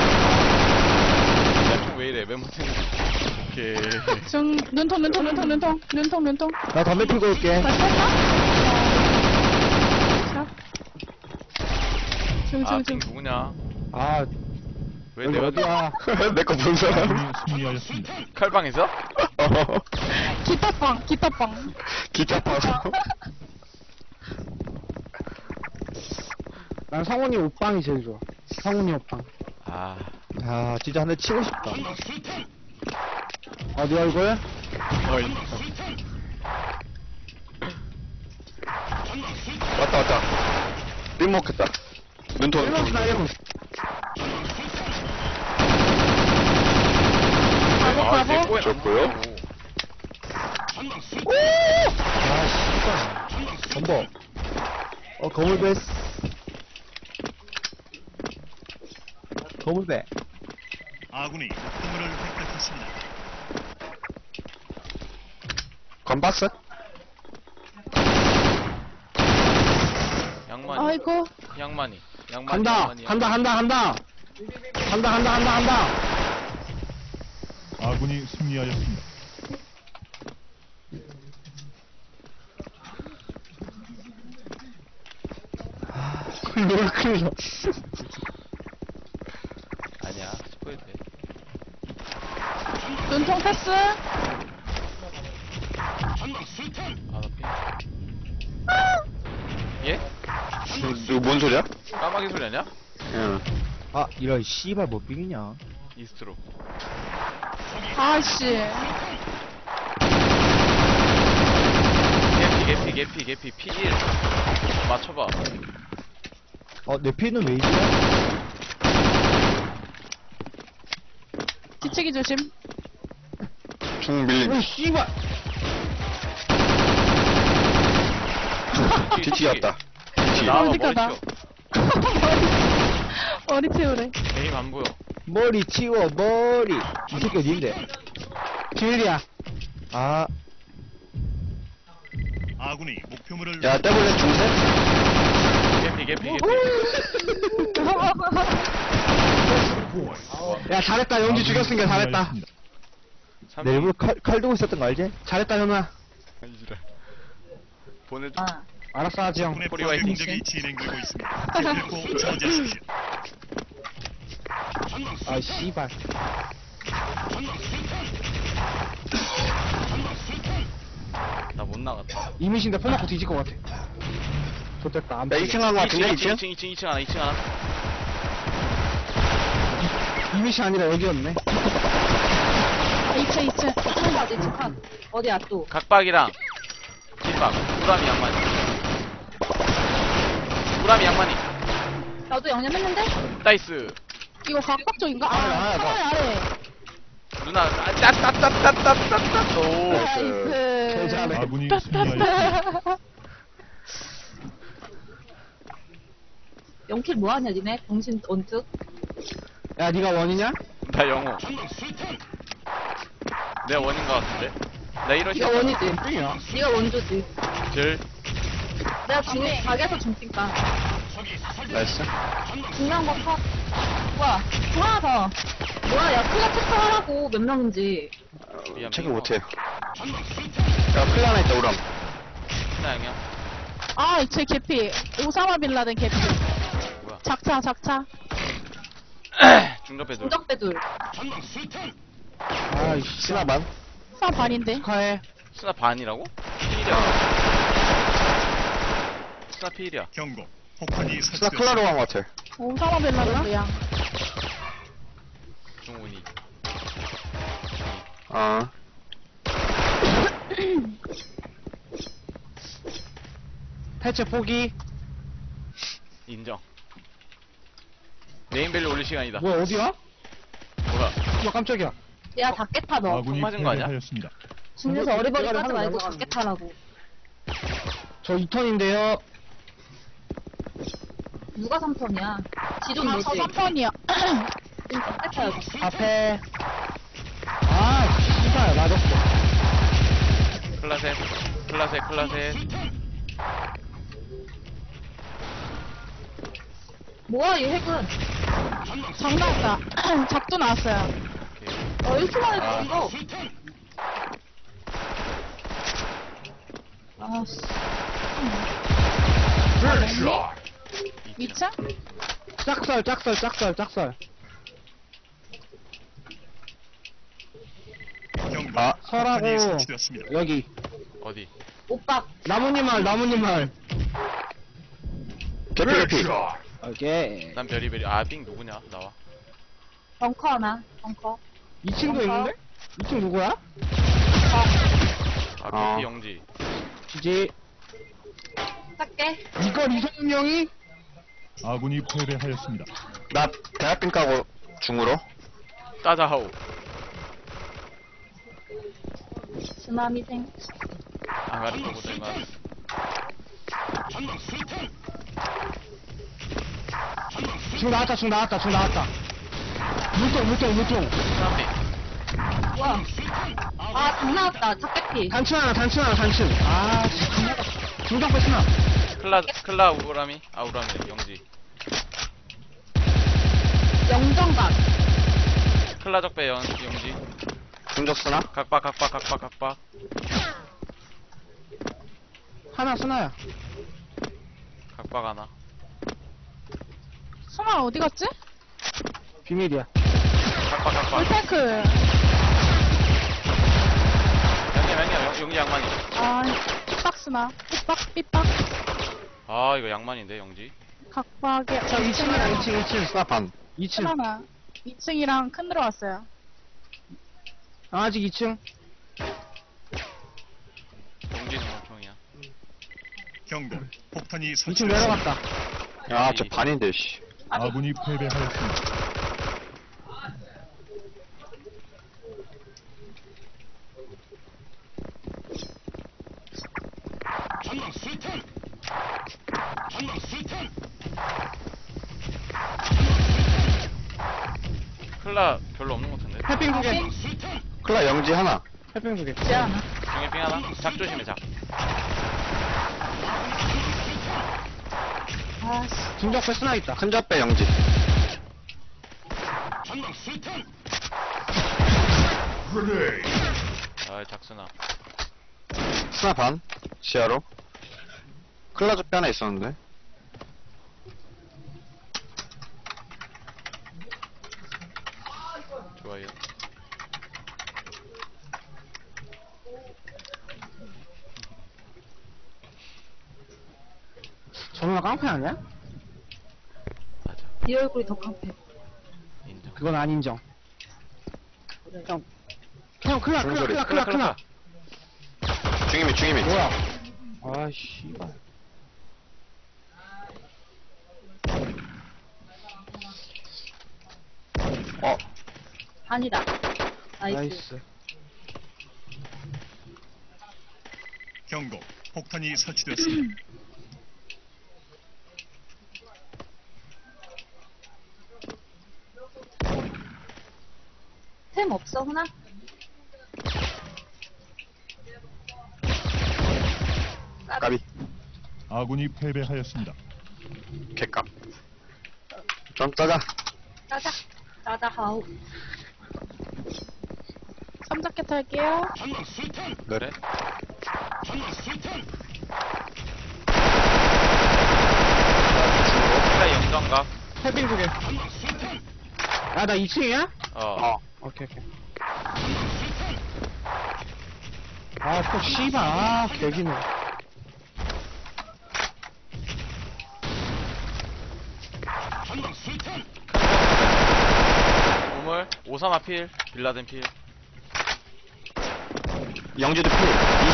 야총 왜 이래 멤버팀 오케이 중, 눈통, 눈통, 눈통, 눈통, 눈통, 눈통. 나 담배 피고 올게. 다시 했나? 자. 중, 중, 아핑 중. 누구냐 아, 왜 여기 내가 어디야? 내거 본 사람? 아군이 승리하였습니다. 칼방에서? 기타빵, 기타빵. 기타 파서. 난 성훈이 옷방이 제일 좋아. 성훈이 옷방. 아 아, 진짜 한 대 치고 싶다. 어디 얼굴? 어이 왔다, 왔다. 림 먹겠다. 눈통, 일본 스나, 일본. 바보, 아, 바보. 내 거에 안 좋고요. 나오고. 아, 씨발. 전보. 어, 거물배. 거물배. 아군이 목표물을 획득했습니다. 건박스? 양만이 아이고. 양만이 양만이 간다! 양만이, 간다, 간다, 간다! 간다, 간다, 간다, 간다! 아군이 승리하였습니다. 롤 클리어. 아니야 스포해도 돼 눈통 패스. 아나 핑 예? 누구, 뭔 소리야? 까마귀 소리 아니야? 응. 아, 이런 씨발 뭐 삐기냐. 이스트로 아씨. 개피 개피 개피 개피 피일 맞춰봐 어, 내 피는 왜 이지야? 뒤치기 조심. 중 밀림. 오, 씨발! 뒤치 왔다. 뒤치. 나와봐 머리 어디가다. 치워 머리 치우래. 에임 안 보여 머리 치워, 머리. 이 새끼 어디인데? 비밀이야. 아, 아군이 목표물을 야, 떼볼래, 중세? 개피 개피 개피 야, 잘했다. 영지 죽였으니까 잘했다. 삼 내 일부러 칼, 칼 들고 있었던 거 알지? 잘했다, 현우야. 이지랄 보내줘 아. 알았어, 하지 형. 아군의 포리 파괴 화이팅. 공격이 진행되고 있습니다. 기필코 저지하십시오. 아, 씨발. 나 못 나갔다 이미신데 폰 맞고 뒤질 것 같아. 좋됐다. 안 야, 이 층 한 거 같은데, 이 층? 이 층 이 층 이 층 하나 이 층 하나 이미신 아니라 여기였네. 이층, 이층. 어디 집한 어디야 또? 각박이랑 뒷박 구람이 양만이 구람이 양만이 나도 영념했는데? 나이스 이거 각각 쪽인가? 아, 아래, 아래, 아래, 아래. 누나 아, 따따따따따따따 오 나이스. 잘해. 아군이 승리하였습니다. 영킬 뭐하냐 니네? 정신 언뜻? 야, 니가 원이냐? 나 영호 내가 원인 것 같은데 나 이런 니가 원이지? 니가 원조지. 질 내가 중, 가게에서 중팀까. 나이스. 중요한 거 컷. 뭐야, 중 하나 더. 뭐야, 야, 크가 체크하라고, 몇 명인지. 미안, 체크 미안. 못해. 야, 플레 하나 있다, 우람. 나 양이야 아, 제 개피. 오사마 빌라덴 개피. 뭐야 작차, 작차. 중접해줘 중적배둘. 아, 씨. 스나반? 사 반인데. 축하해. 스나 반이라고? 피일이야 스나 피일이야 경고. 폭탄이 스나 클라로 설치됐습니다. 간 것 같아. 오사마 빌라덴 뭐야? 중훈이 아. 해체 포기. 인정 네임밸류 올릴 시간이다 뭐야, 어디야? 뭐야 와, 깜짝이야. 야, 다 깨타, 너. 아군이 맞은 거 아니야? 패배하였습니다. 중에서 어리버리 대가리 까지 하나 말고 남았네. 다 깨타라고. 저 이 턴인데요. 누가 삼 턴이야? 지존 아, 뭐지? 저 삼 번이야. 다 깨타야지. 앞에. 아, 씨발, 맞았어. 클라셋 클라셋 클라셋 뭐야, 이 핵은. 장 나왔다. 작도 나왔어요. 오케이. 어, 일 초 만에 아. 죽은 거. 아씨. 이 층? 짝설, 짝설, 짝설, 짝설. 경고. 아, 폭탄이 설하고 설치되었습니다. 여기 어디? 오빠. 나뭇잎 마을, 나뭇잎 마을. 개피 개피. 오케이. 난 별이별이. 아, 삥 누구냐? 나와. 벙커 하나. 벙커. 이 층도 있는데? 이 층 누구야? 아, 어. 개피 영지. 지지. 작게. 이걸 이성훈 형이? 아군이 패배하였습니다. 나 대학병 까고 중으로. 따자하오. 쓰나미생. 아가리토 고자이마스. 중 나왔다, 중 나왔다, 중 나왔다. 물통, 물통, 물통. 사람비. 우와. 아, 장 나왔다. 작게피. 단층 하나, 단층 하나, 단층. 아, 진짜. 중장 뺐으나. 클라, 클라 우라미? 아, 우라미. 영지. 영정각. 클라 적배 영, 영지. 중적 쓰나? 각박, 각박, 각박, 각박. 하나, 스나야. 각박 하나. 수마 어디 갔지? 비밀이야. 각박, 각박. 물탱크. 양념, 양념, 영지 양만이. 아, 삐박스나. 삐박, 삐박. 아, 이거 양만인데, 영지. 각박에. 자, 이 층이야, 이 층, 이 층. 쓰나 반. 이 층. 하나. 이 층이랑 큰 들어왔어요. 아직 이 층. 영지는 엄청이야. 경고. 폭탄이 이 층 설치되었습니다. 내려갔다. 야, 저 반인데 씨. 아군이 패배하였습니다. 클라 별로 없는 것 같은데. 해핑 두 개. 클라 영지 하나. 해핑 두 개. 지 하나. 중에 삥 하나? 작 조심해, 작. 아씨. 중장 뺐으나 있다. 큰 잡배 영지. 아, 작스나. 쓰나 반. 시야로. 클라 잡배 하나 있었는데. 좋아요. 정말 깡패 아니야? 맞아. 네 얼굴이 더 깡패. 인정. 그건 안 인정. 형, 형, 클라, 클라, 중소리. 클라, 클라, 클라. 중이미 중이미. 뭐야? 아, 씨발. 어. 아니다. 나이스. 나이스. 경고. 폭탄이 설치되었습니다. 템 없어, 훈아? 까비. 아군이 패배하였습니다. 개값. 좀 짜자. 짜자. 짜자, 하우. 삼자켓 할게요. 그래? 클라 영정각. 해핑 두 개. 아, 나 이 층이야? 어. 어. 오케이, 오케이. 아, 또 씨발. 아, 개기네. 우물. 오사마 필. 빌라덴 필. 영지도 필.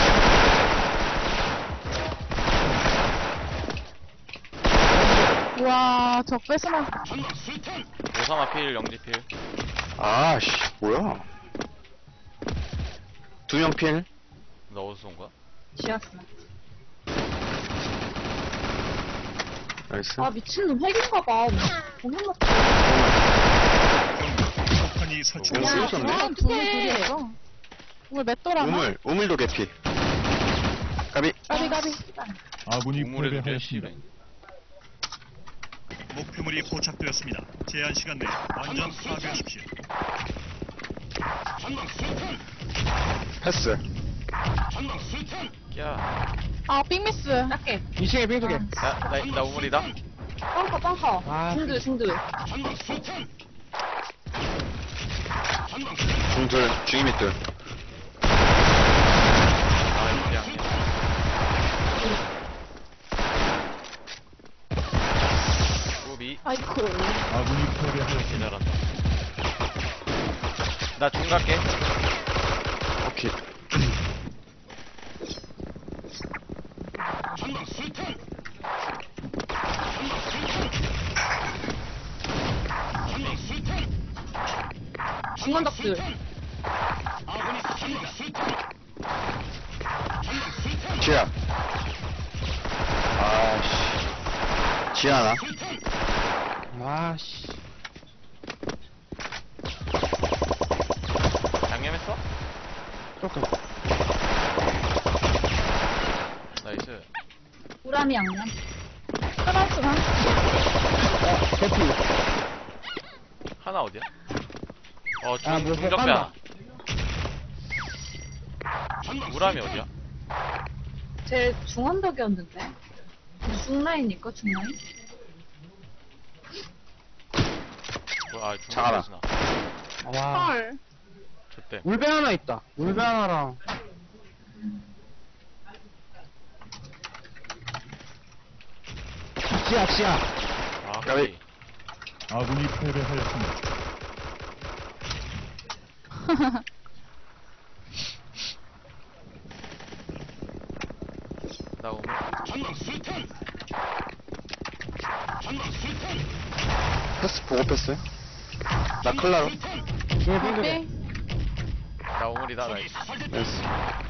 우와, 적배스나. 오사마 필, 영지 필. 아씨, 뭐야. 두 명 필. 너 어디서 온 거야? 지었어. 나이스. 아, 미친놈 핵인가봐. 공연 먹 경고. 폭탄이 설치되었습니다. 오, 쓰였었네. 아, 두 개, 두 개였어. 오늘 몇 도라나? 우물, 우물도 개피. 까비. 까비, 까비. 아군이 우물에도 패배하였습니다. 필. 목표물이 포착되었습니다. 제한 시간 내 완전 파괴하십시오. 패스. 야, 아, 빅미스. 짧게. 이 층에 빙 두 개. 나, 나, 나 우물이다. 벙커, 벙커. 아. 중들, 중들. 중둘, 중이 밑둘. 아, 이거 그냥. 우비. 아이쿠. 아군이 패배하였습니다. 기다란다. 나 중 갈게. 오케이. 중원덕들. 지야. 아씨. 지하나? 아씨. 양념했어? 조금. 나이스. 우람이 양념. 끊었으나? 어, 대피. 하나 어디야? 어, 중, 아, 뭐, 중적배 뭐, 하나. 우람이 어디야? 제 중원덕이었는데. 중라인일까, 중라인? 뭐, 아, 장하나. 중적배구나. 와. 헐. 좋대. 울배 하나 있다. 울배 하나랑. 지하, 지하. 아, 야왜- 거기. 아군이 패배하였습니다. 나 우물. 패스 보고 패스. 나 클라로. 중에 빙 두 개. 네. 나 우물이다, 나이스. 나이스.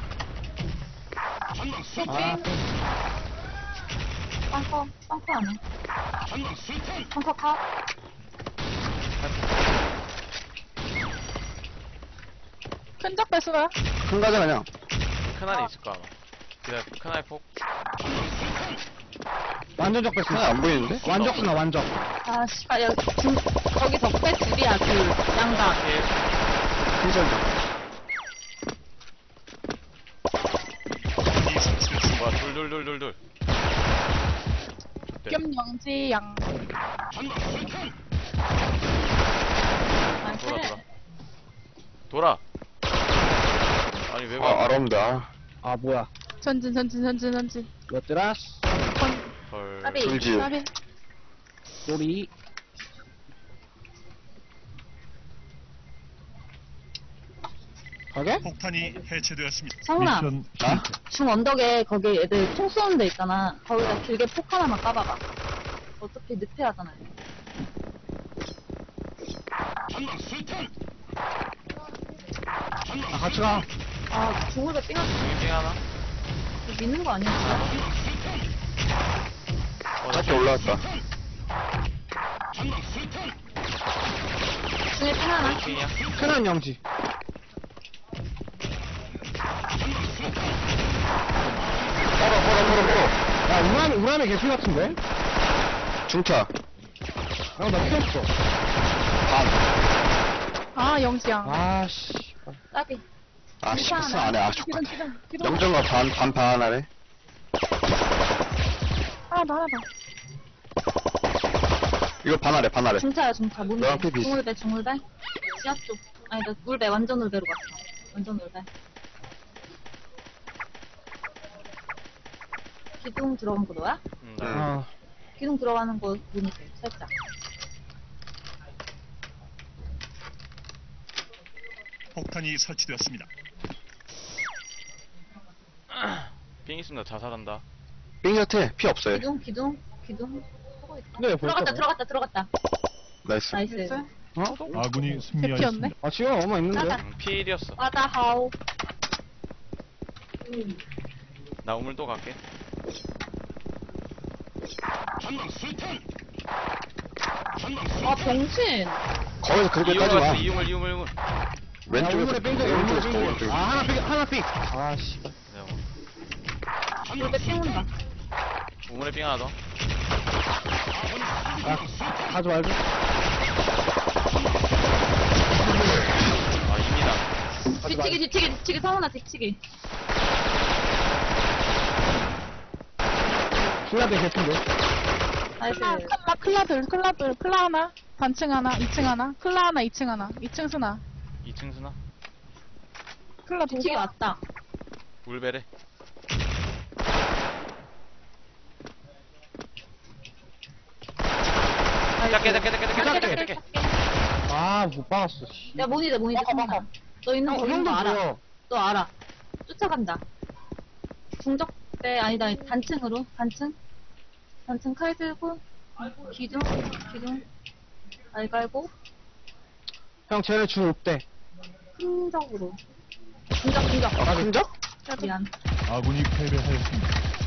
아, 벙커, 벙커 안에. 벙커 컷. 큰적 배수가? 큰 가자 그냥. 큰알이 있을까, 아마. 그래, 큰알 폭. 완전 적배 쓰. 하나 안 보이는데? 완적 쓰나, 완적. 아, 씨발, 야, 중, 거기 덕배 둘이야, 둘. 양각. 큰절도. 아군이 선취되었습니다. 뭐야, 둘, 둘, 둘, 둘, 둘. 네. 겸영지양. 아, 돌아, 그래. 돌아. 돌아. 아니, 왜 아, 가? 아름다. 아, 뭐야. 전진, 전진, 전진, 전진. 뭐더라? 헐. 까비. 둘지. 까비. 소리. 가게? 폭탄이 해체되었습니다. 성훈아, 미션 아? 중 언덕에 거기 애들 총 쏘는 데 있잖아. 거기다 길게 폭 하나만 까봐봐. 어차피 늑대 하잖아요. 아, 같이 가. 아, 중국에 삥 중이빙 하나? 믿는 거 아니야? 어, 나 작게 올라왔다. 중에 삥 하나? 빙이야? 큰한 영지. 멀어, 멀어, 멀어, 멀어. 야, 우람이, 우람이 개수 같은데? 중차. 야, 나 피했어. 반. 아, 영지양. 아, 씨. 까비. 아, 씨, 패스 안 해. 아, 기둥, 족같아. 기둥, 기둥. 영정과 반, 반, 반 하나래. 하나 더, 하나 더. 이거 반 하래, 반 하래. 중차야, 중차. 물배. 너랑 피비. 중울배, 중울배. 지하 쪽. 아니, 나 물배, 완전 울배로 갔어. 완전 울배. 기둥 들어간 거 너야? 응, 나. 아, 기둥 들어가는 거 보니까 살짝. 폭탄이 설치되었습니다. 빙 있으면 나 자살한다. 빙샷해. 피 없어요. 기둥, 기둥, 기둥. 하고 있다. 근데 왜 벌써 들어갔다, 가? 들어갔다, 들어갔다. 나이스. 나이스. 됐어요? 어? 아군이 승리하였습니다. 아, 지금 얼마 있는데? 나가. 응, 피일이었어. 와다 하오. 나 우물 또 갈게. 아, 병신. 거기서 그렇게 이용을 까지 마. 갔어, 이용을, 이용을, 이용을. 왼쪽에서, 우물에 뺑겨, 우물에 오른쪽에서, 뺑겨. 오른쪽에서. 아, 하나 삑, 하나 삑. 아, 씨. 내가 뭐. 물배 삥 온다. 우물에 빙 하나 더. 야, 가지 말고. 아 입니다. 뒤치기, 뒤치기, 뒤치기, 성훈아, 뒤치기. 클라드 개핀데. 나이스. 클라, 클라, 클라들, 클라들, 클라 하나, 단층 하나, 이층 하나, 클라 하나, 이층 하나, 이층 스나. 이 층 스나? 클라 뒤치기 도가. 왔다. 울베레. 작게 작게 작게 작게 작게 작게. 아, 못 박았어, 씨. 야, 모니드, 모니드, 성훈아. 너 있는 거, 형, 있는 거 형도 알아. 보여. 너 알아. 쫓아간다. 중적배, 아니다, 단층으로, 단층. 단층 칼 들고, 기둥, 기둥, 알 갈고, 형, 쟤네 줄 없대. 흔적으로. 중적, 중적. 아, 흔적? 미안. 아군이 패배하였습니다.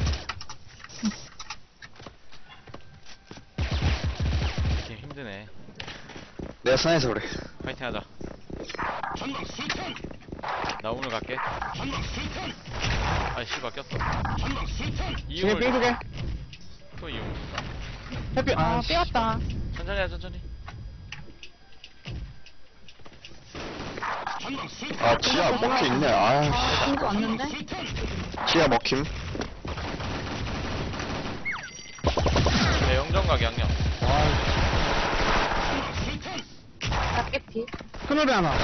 게임 힘드네. 내가 스나해서 그래. 파이팅 하자. 나 오늘 갈게. 아이 씨발 꼈어. 중에 이용을 삥 두 개. 또 이용. 햇빛, 아, 아, 씨. 삐었다. 천천히 해 천천히. 아, 지하 먹혀 있네. 아, 아, 중적 왔는데? 지하 먹힘. 네 영정 가게 양념. 닭개피. 큰 노래 하나.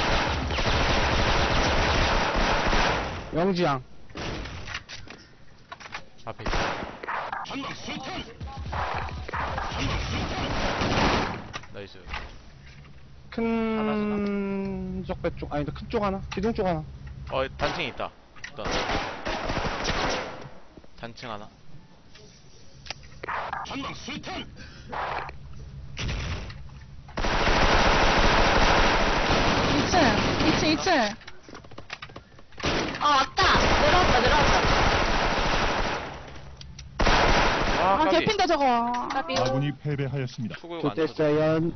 영지양. 앞에 있어. 나이스. 큰 적배 쪽, 아니다, 큰 쪽 하나. 기둥 쪽 하나. 어 단층 있다. 일단 단층 하나. 이층, 이층, 이층. 아, 왔다! 내려왔다, 내려왔다. 아, 아, 까비. 개핀다, 저거. 까비. 아군이 패배하였습니다. 투구용 안 터져. 좋댔어요.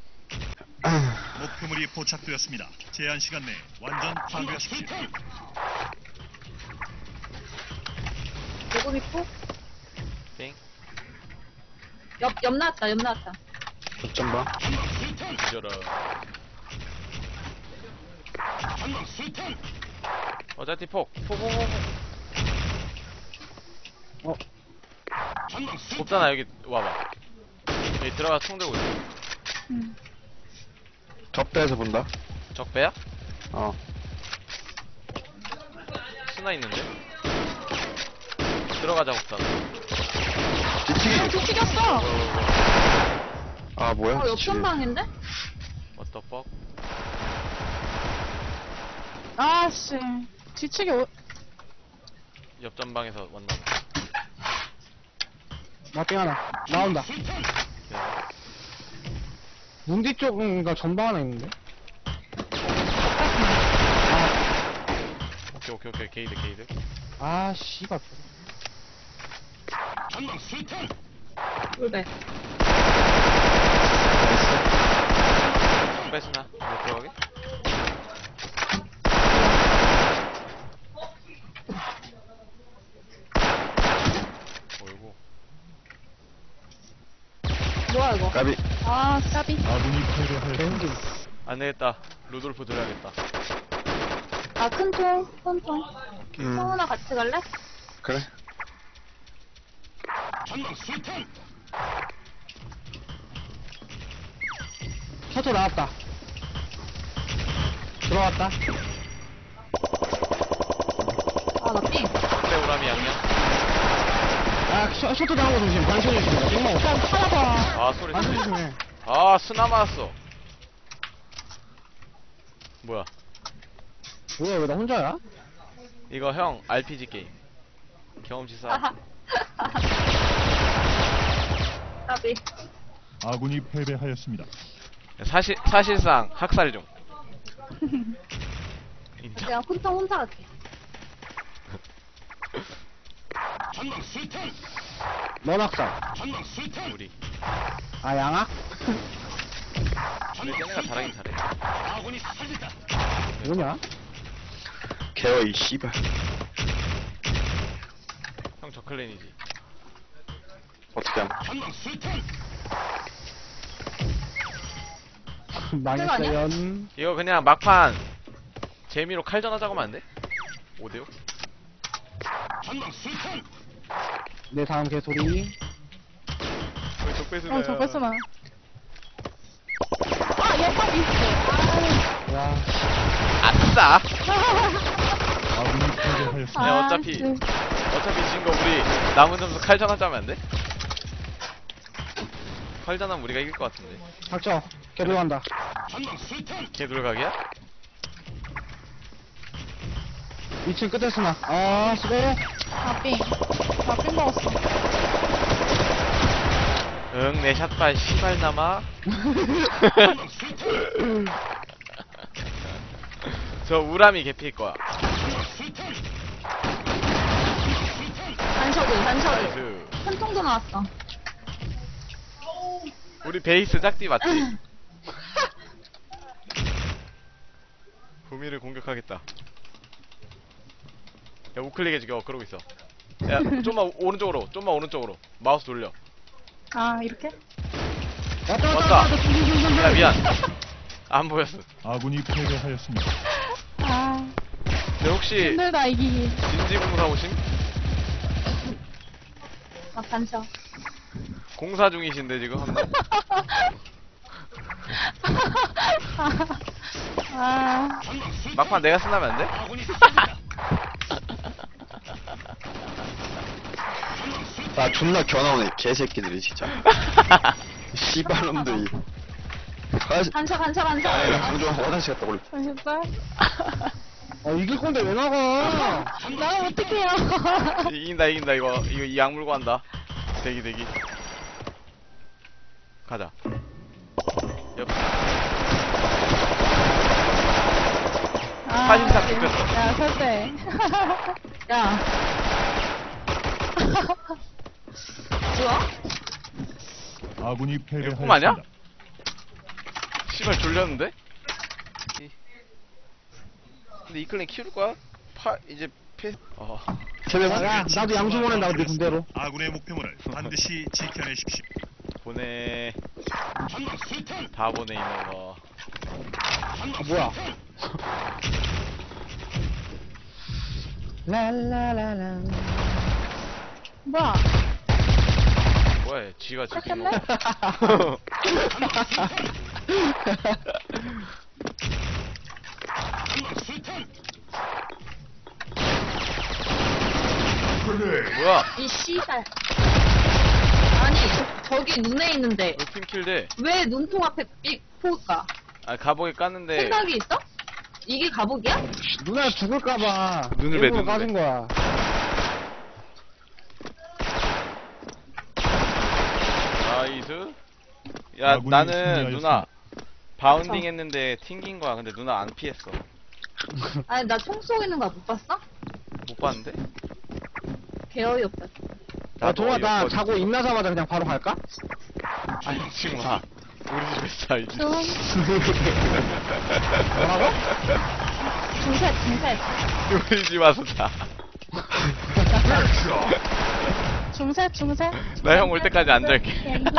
목표물이 포착되었습니다. 제한 시간 내에 완전 파괴하십시오. 요금 있고, 땡. 옆, 옆 나왔다, 옆 나왔다. 점 봐. 뒤져라. 어차피 폭. 폭, 폭, 폭. 어, 없잖아, 여기 와봐. 여기 들어가 총 들고 있어. 음. 접대에서 본다. 적배야? 어. 스나 있는데? 들어가자, 옥상. 뒤치기. 뒤치겼어. 아, 뭐야? 어, 뒤치기. 옆전방인데? What the fuck? 아씨. 뒤치기, 오... 옆전방에서 왔나 봐. 마삥 하나. 나온다. 야, 문 뒤쪽인가 전방 하나 있는데? 오케이, 오케이, 오케이. 게이드, 게이드. 아, 씨발. 울베. 적배 스나. 이거 들어가게? 어이구. 뭐야, 이거? 까비. 아, 까비. 아군이 패배하였습니다. 안 되겠다. 루돌프 들어야겠다. 아, 큰 통, 큰 통. 음, 성훈아 같이 갈래? 그래. 셔터 나왔다. 들어왔다. 아, 나 삥. 적배 우람이 양념. 아, 셔, 셔터 나온 거 조심. 반셔 조심. 땡만 없어. 야, 찾아봐. 아, 소리, 반셔 소리. 조심해. 아, 스나 맞았어. 뭐야. 뭐야, 왜 나 혼자야? 이거 형, 알피지 게임. 경험치 쌓아. 아하. 까비. 아군이 패배하였습니다. 사실, 사실상 학살 중. 인정. 그냥 혼통 혼자 갈게. 넌 학살. 우리. 아, 양악? 근데 쟤네가 잘하긴 잘해. 뭐냐? 개어, 이 씨발. 형 저클랜이지. 어떻게 하면. 망했어요. 이거 그냥 막판 재미로 칼전 하자고 하면 안 돼? 오대오? 내 다음 개소리. 왜 적배수나요? 어, 저거 쓰나. 아, 얘 팝 있어. 야, 아싸! 아군이 패배하였습니다. 야, 어차피 어차피 진 거 우리 남은 점수 칼전 하자면 안 돼? 칼전 하면 우리가 이길 것 같은데. 닥쳐. 걔 들어간다. 걔 돌각이야? 이 층 끝에 쓰나. 아, 수고해. 아, 삥. 아, 삥 먹었어. 응, 내 샷발 시발남아. 저 우람이 개피일 거야. 단셔들, 단셔들. 나이스. 한통도 나왔어. 우리 베이스 짝띠 맞지? 구미를 공격하겠다. 야, 우클릭 해주게. 어, 그러고 있어. 야, 좀만 오른쪽으로, 좀만 오른쪽으로. 마우스 돌려. 아, 이렇게? 왔다, 왔다, 왔다. 왔다. 중, 중, 중, 중. 야, 미안. 안 보였어. 아군이 패배하였습니다. 아, 근데 혹시 힘들다, 이기기. 인지공사 오심? 아, 단셔. 공사 중이신데 지금 한 번? 아, 막판 내가 쓴다면 안 돼? 아, 존나 겨나오네, 개새끼들이, 진짜. 씨발놈들이. 화장실, 단셔, 단셔, 단셔. 강조 화장실 갔다 올래. 진짜? 아, 이길 건데 왜 나가? 나는 어떡해요. 이긴다 이긴다 이거 이거 이 약물고 한다. 대기 대기. 가자. 옆. 아, 팔십삼 죽였어. 야, 설대. 야. 좋아? 아군이 이거 패배하였습니다. 꿈 아니야? 씨발 졸렸는데? 이- 근데 이클랜 키울 거야? 파 이제 패. 어. 야, 나도 양주 보낸다, 네 군대로. 아군의 목표물을 반드시 지켜내십시오. 보내. 다 보내 있는 거. 아, 뭐야. 랄라라라. 뭐야? 뭐야 얘, 지가 지금 시작했네? 먹어. 뭐야? 이 씨발. 아니, 저기 눈에 있는데 너 팀킬돼? 왜 눈통 앞에 삑 포을까? 아 가복에 깠는데. 생각이 있어? 이게 가복이야? 누나 죽을까봐. 눈을 배, 일부러 눈을 배. 까진 거야. 나이스. 야 아군이 나는 승리하였습니다. 누나 바운딩 했는데 튕긴 거야. 근데 누나 안 피했어. 아니, 나 총 쏘이는 거 못 봤어? 못 봤는데? 개 어이없다. 야, 나도 동아, 나 어이없거든. 자고 입나자마자 그냥 바로 갈까? 아니 지금 와. 우리 집에 살지. 중, 뭐라고? 중셋, 중셋. 우리 집 와서 자. 중셋, 중셋. 나 형 올 때까지 앉아있게.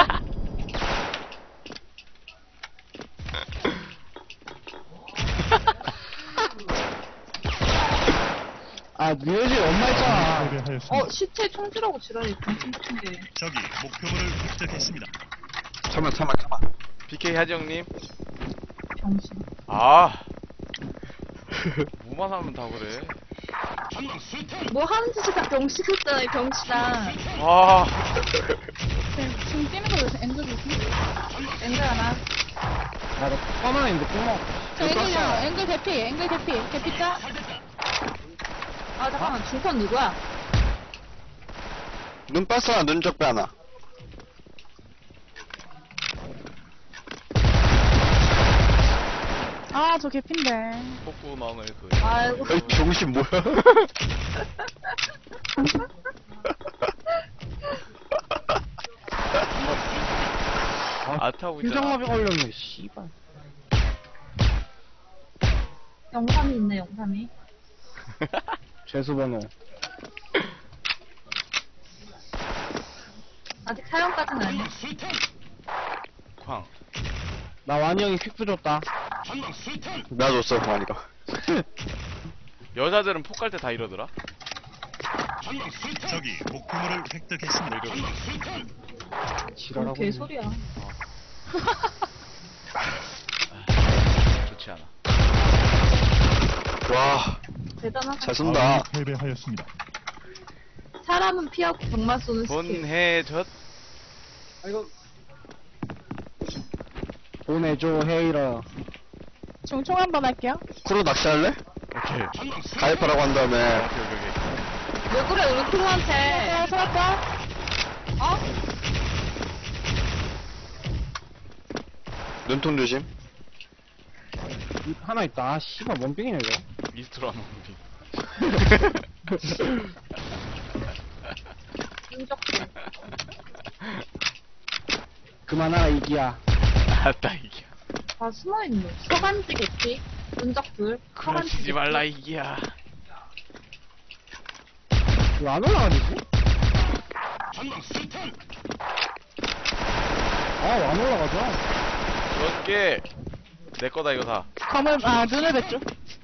아, 니네 집 엄마 있잖아. 패배하였습니다. 어, 시체 총질하고 지랄이 엄청 큰데. 적이 목표물을 획득했습니다. 참아, 참아, 참아. 비케이 하지 형님. 병신. 아. 뭐만 하면 다 그래. 뭐 하는 짓이 다 병신 같잖아, 이 병신아. 아. 지금 뛰는 거 요새 엔드 조심. 엔드 하나. 야, 너 까만 애인데, 꿀먹. 저 앵글이야. 앵글 대피, 앵글 대피. 대피 짜? 아, 잠깐만, 중턴 누구야? 눈빠스 하나, 눈적배 하나. 아, 저 개핀데. 폭구망을 그. 아이고. 어이, 병신 뭐야? 아타고 있잖아. 심장마비 걸렸네, 씨발. 영삼이 있네, 영삼이. 죄수번호. 아직 사용까지는 아니야. 쾅. 나 완이 형이 퀵프 줬다. 나 줬어, 고환이가. 여자들은 폭 갈 때 다 이러더라. 적이 목표물을 획득했습니다. 뭔 지랄하고. 개소리야. 좋지 않아. 와, 대단하다. 잘 쏜다. 아군이 패배하였습니다. 사람은 피하고 병만 쏘는 스킬. 본해젓. 아, 이거, 보내줘, 헤이러. 지금 총 한 번 할게요. 크루 낚시할래? 오케이. 가입하라고 한 다음에. 오케이, 오케이, 오케이. 왜 그래, 우리 크루한테. 네, 살았다. 어? 눈통 조심. 이- 하나 있다. 아, 씨발, 뭔 빙이냐, 이거. 미스트로 하는 비. 인적들. 그만하라, 이기야. 아따, 이게. 다 숨어있네. 서간지 개피. 운적들. 그러시지 말라, 이기야. 왜 안 올라가지? 아, 왜 안 올라가죠? 몇 개. 내 거다, 이거 다. 검을, 아, 눈을 뱉죠.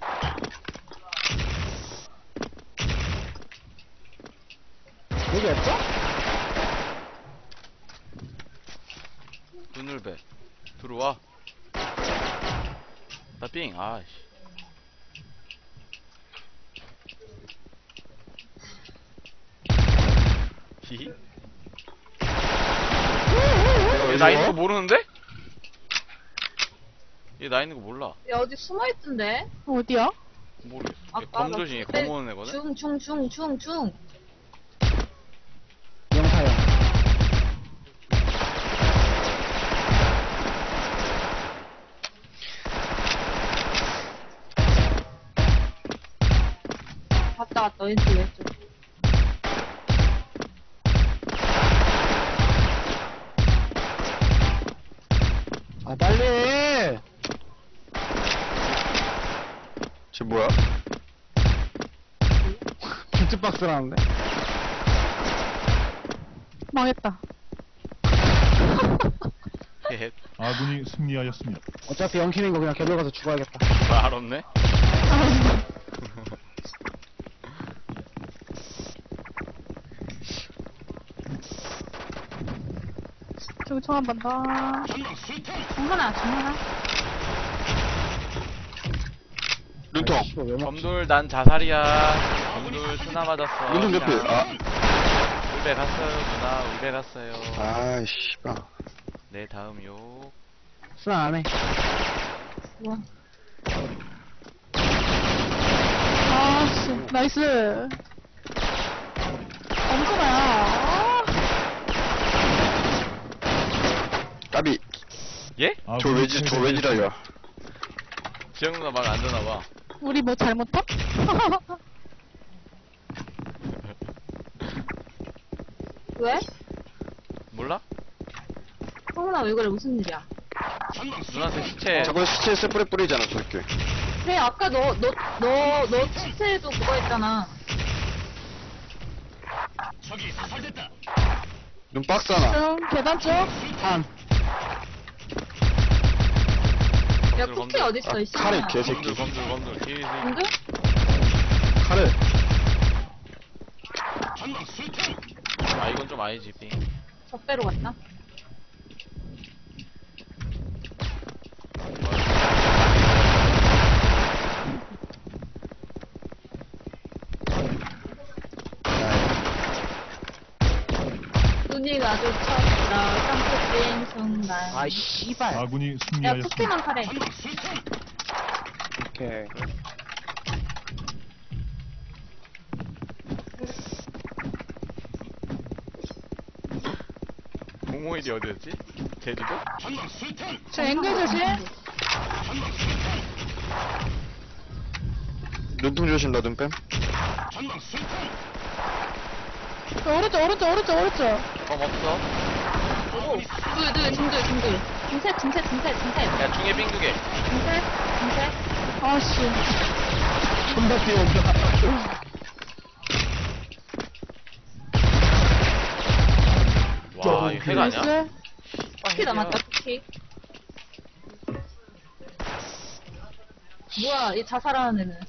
여기 없어? 눈을 배. 들어와. 나 삥, 아씨. 히히. 얘 나 있는 거 모르는데? 얘 나 있는 거 몰라. 야, 어디 숨어있던데? 어디야? 모르겠어. 얘 아까 검조신이 나 검은 애거든? 중, 중, 중, 중, 중. 영타야. 왔다, 왔다. 왼쪽, 왼쪽. 아, 빨리! 쟤 뭐야? 비트박스라는데? 망했다. 헤헷. 아군이 승리하였습니다. 어차피 영킬인 거 그냥 개별 가서 죽어야겠다. 말 없네? 지금 총 한 번 더. 중 하나, 중 하나. 눈통. 씨발, 왜 막- 검돌 난 자살이야. 검돌 스나 맞았어. 눈통 개피. 아, 울베 갔어요 누나. 울베 갔어요. 아이, 씨발. 네 다음 욕. 스나 안 해. 우와. 아, 씨. 나이스. 엄청나야. 아, 까비. 예? 저 아군이 왜지, 저 왜지랄이야. 지영 누나 말 안 듣나봐. 우리 뭐 잘못함? 왜? 몰라? 성훈아, 왜 그래? 무슨 일이야? 누나한테 시체. 저거 시체 스프레 뿌리잖아, 저렇게. 그래, 아까 너, 너, 너, 너 치트에도 그거 했잖아. 눈 박스 하나. 좀 계단 쪽. 한. 야, 검들, 쿠키 검들. 어딨어, 이 씨. 아, 칼이 개새끼. 검돌 검돌 검돌. 뒤에 있어. 근데? 칼을. 아 이건 좀 아니지 삥. 적배로 갔나? 눈이 마주쳤다. 깜빡인 순간. 아이, 씨발. 아군이 야, 승리하였습니다. 쿠키만 카래. 오케이. 공모일이 어디였지? 제주도? 저 앵글 조심. 눈통 조심, 나 눈 뺨. 저 오른쪽, 오른쪽, 오른쪽, 오른쪽. 검 없어? 둘, 둘, 중둘, 중둘. 중셋, 중셋, 중셋, 중셋. 야 중에 삥 두 개. 중셋, 중셋. 아씨. 존나 뛰어온다. 와. 걔가 아니야? 나이스. 아, 키 남았다, 키. 뭐야, 이 자살하는 애는.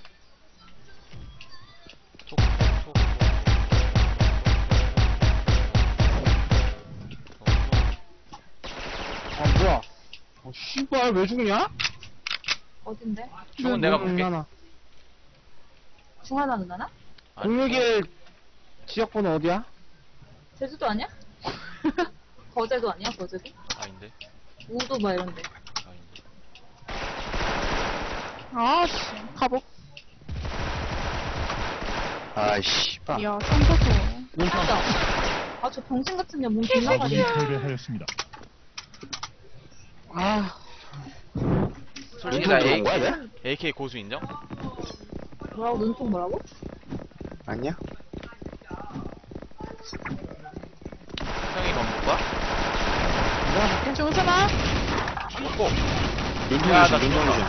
톡, 톡, 톡, 톡. 아, 뭐야. 어, 씨발, 왜 죽냐? 어딘데? 중은 내가 볼게. 하나. 중하나 누나나? 아니, 공유길 지역번호 어디야? 제주도 아니야? 거제도 아니야, 거제도? 아닌데? 우도 막 이런데. 아닌데? 아씨, 가복. 아이씨. 아. 이야, 삼사초. 눈썹. 아, 저 병신 같은 년 몸 존나 아군이 가리. 패배하였습니다. 아, 솔직히 나 눈통 에이케이, 들어온 거야, 에이케이 고수 인정? 뭐라고, 눈통 뭐라고? 아니야? 형이 건볼까? 중스나? 꼭! 눈통 야, 조심, 나 눈통 죽었다.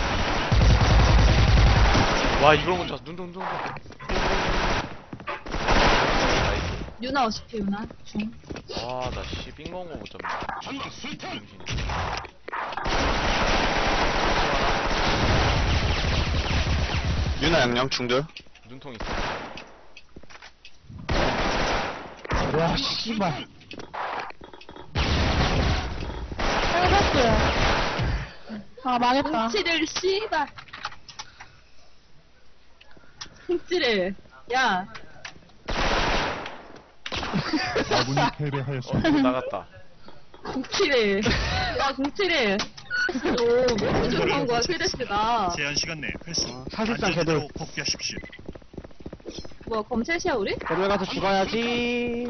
조심. 와, 이걸 못 쳤어. 눈동, 눈동. 유나 오십피, 유나. 중. 와, 나 씨, 빙공고 못 잡네. 정신. 유나 양념 중들. 눈통 있어. 와, 씨발. 해봤어요. 아, 망했다. 훔치를, 씨발. 훔치를. 야, 아군이 어, 패배하였습니다. 누구 나갔다. 훔치를. 야, 훔치를. 오, 왜 이렇게 좋아한 거야, 세대스가. 제한 시간 내 회수. 어, 사실상 안전지대로 걔들. 복귀하십시오. 뭐야, 검셋이야, 우리? 거기에 가서 죽어야지.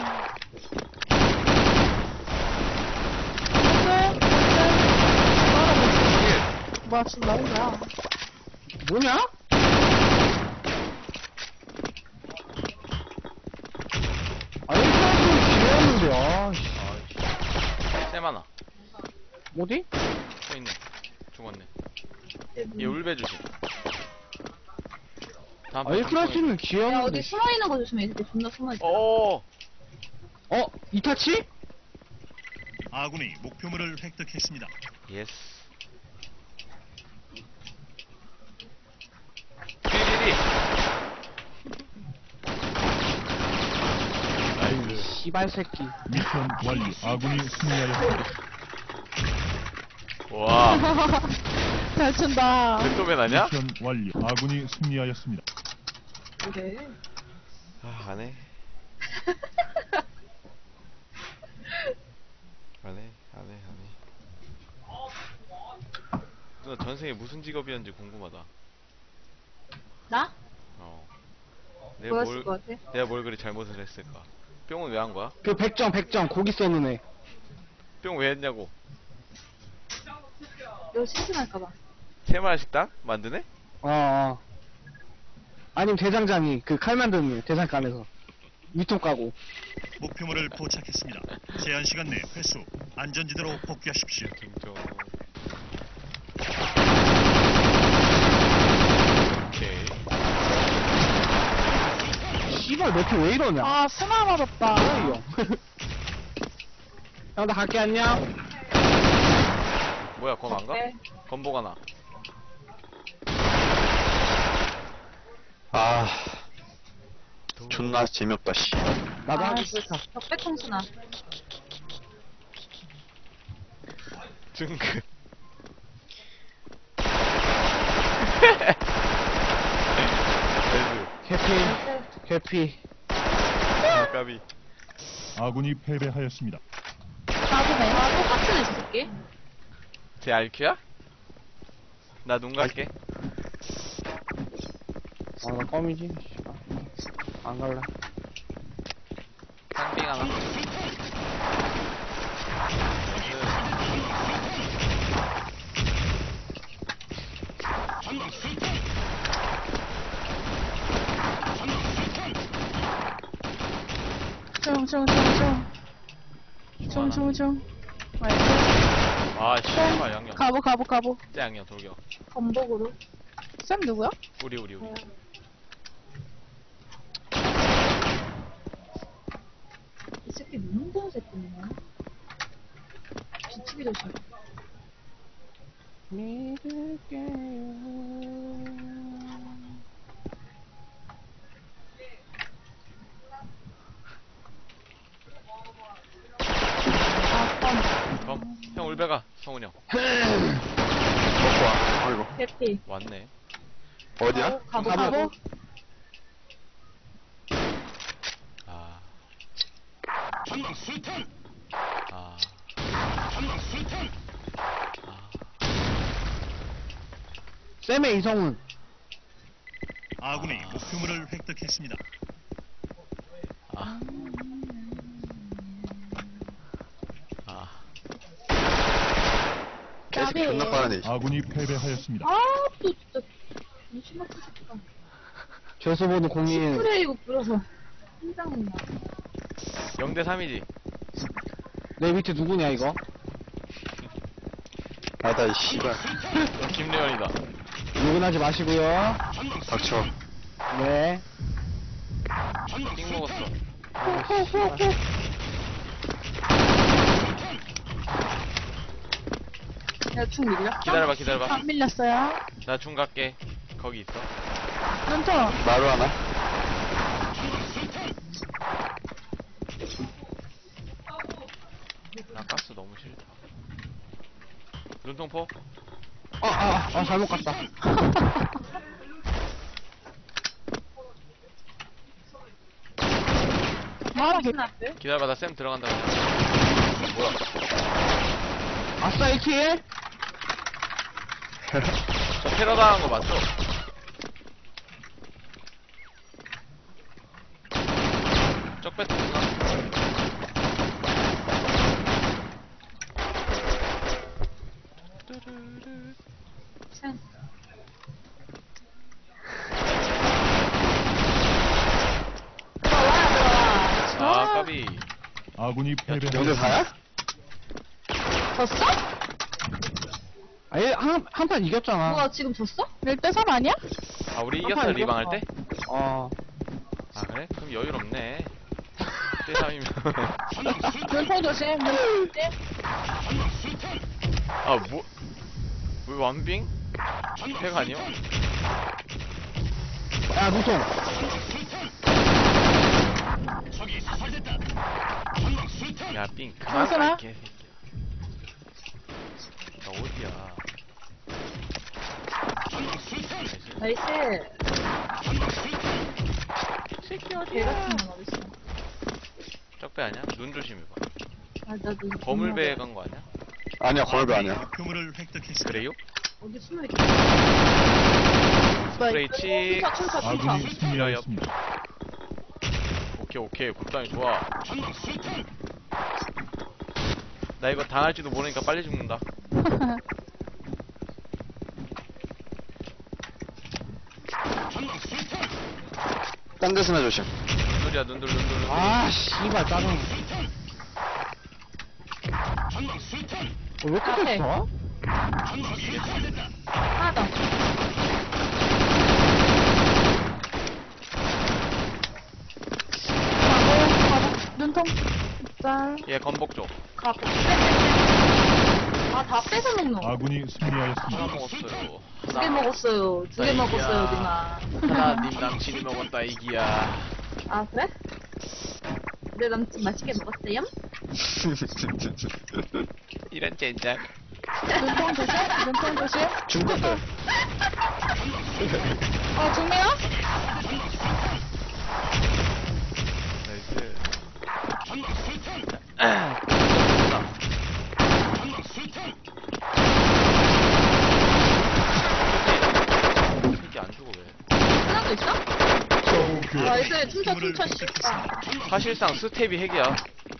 뭐야, 지금 나온 거야. 뭐냐? 아니, 사람들이 기회였는데, 아, 씨. 아이씨. 쌤 하나. 어디? 서 있네. 죽었네. 얘 울배 주심. 다음 아, 일클라스는 야, 기회였는데. 어디 숨어있는 거 조심해. 이 새끼 존나 숨어있어. 어어어. 어, 이타치? 아군이 목표물을 획득했습니다. 예스. 삐리리. 나이스. 씨발 새끼. 미션 완료. 아군이 승리하였습니다. 와. 잘 친다. 랜도맨 아니야? 미션 완료. 아군이 승리하였습니다. 그래. 아, 안 해. 안 해, 안 해, 안 해. 누나 전생에 무슨 직업이었는지 궁금하다. 나? 어. 내가 뭐였을 뭘, 것 같아? 내가 뭘 그리 잘못을 했을까? 뿅은 왜 한 거야? 그 백정, 백정, 고기 써는 애. 뿅 왜 했냐고? 이거 심심할까봐. 새마을 식당? 만드네? 어, 어. 아니면 대장장이, 그 칼 만드는 애, 대장간에서. 유통 까고. 목표물을 포착했습니다. 제한 시간 내 회수. 안전지대로 복귀하십시오. 등정. 오케이. 씨발, 몇 개 왜 이러냐? 아, 스나 맞았다. 뭐야, 이 형. 형, 나 갈게, 안녕. 뭐야, 검 안 가? 네. 검복 하나. 아. 존나 재미없다, 씨. 나도 아, 하기 씨. 싫다. 적배통수나. 증그. 나이스. 개피, 개피. 아까비. 아군이 패배하였습니다. 나도네. 아, 똑같은 애, 저 새끼. 제 알큐야? 나 눈 갈게. 아, 나 껌이지. 씨발. 안 갈래. 상빙 하나. 중, 중, 중, 중. 중, 중, 중. 나이스. 아, 씨발 양념. 가보, 가보, 가보. 짜 양념 돌격. 건복으로. 쌤 누구야? 우리 우리 우리. 이 새끼 눈 힘든 새끼네. 뒤치기 조심. 검. 형 울베가 성훈이 형. 먹고 와. 아이고. 해피. 왔네. 어디야? 가보, 가보. 가보. 아. 아. 쌤의 이성훈. 아군이 목표물을 획득했습니다. 아. 아. 계속 존나 빠르네. 아군이 패배하였습니다. 아, 또 진짜. 무슨 같은 새끼가. 죄수보는 공인. 스프레이고 뿌려서. 심장했나. 영 대 삼이지. 내 밑에 누구냐, 이거? 아나 이 씨발. 김래연이다. 욕은 하지 마시고요. 닥쳐. 네. 띵 먹었어. 야, 중 밀렸어? 기다려봐, 기다려봐. 안 밀렸어요. 나 중 갈게. 거기 있어. 눈통. 마루 하나? 나 가스 너무 싫다. 눈통포? 아, 아, 아, 잘못 갔다. 뭐하러 개 기다려봐, 나 쌤 들어간다. 뭐야? 아싸, 일 킬. 저 테러 당한 거 맞죠? 쩍 뺐구나. 쌤. 들어와, 들어와. 아, 까비. 아군이 영대 패배하였습니다. 사야? 졌어? 아예 한, 한 판 이겼잖아. 뭐야, 지금 졌어? 일 대 삼 아니야? 아, 우리 한 이겼어, 판 리방 할 이겼어. 때? 어. 아, 그래? 그럼 여유롭네. 일 대 삼이면. 눈통 조심. 눈통 조심. 아, 뭐. 왜 완빙? 팩 아니야? 야, 눈통. 야, 삥. 그만 괜찮아? 갈게, 새끼야. 나 어디야? 나이스. 새끼 개 같은 건 어딨어. 적배 아니야? 눈 조심해봐. 아, 나도. 거물배 간 거 아니야? 아니야 걸배 아니야. 목표물을 획득했습니다. 그래요? 어디 숨어있지? 스프레이 칙. 춤춰, 춤춰, 춤춰. 아군이 승리하였습니다. 오케이, 오케이. 굿다이 좋아. 나 이거 당할지도 모르니까 빨리 죽는다. 딴 데서나 조심. 눈들이야, 눈들, 눈들, 눈들. 아, 씨발, 짜증. 어, 왜 앞에. 끝했어? 하나 더. 가보, 가보. 눈통. 짤. 얘 건복 줘. 가, 빼, 빼, 빼. 아, 다 뺏어 먹노. 아군이 하나 승리하였습니다. 먹었어요. 두 개 먹었어요. 두 개 나 먹었어요, 이기야. 누나. 하나님 남친이 먹었다, 이기야. 아, 그래? 내 남친 맛있게 먹었어요? 이런 젠장. 눈통 조심. 눈통 조심. 중국들. 어, 중미야? 나이스. 새끼 안 죽어 왜? 하나도 있어? 그 아, 이제 춤춰, 목표물을 춤춰, 씨. 획득했습니다. 사실상 스텝이 핵이야.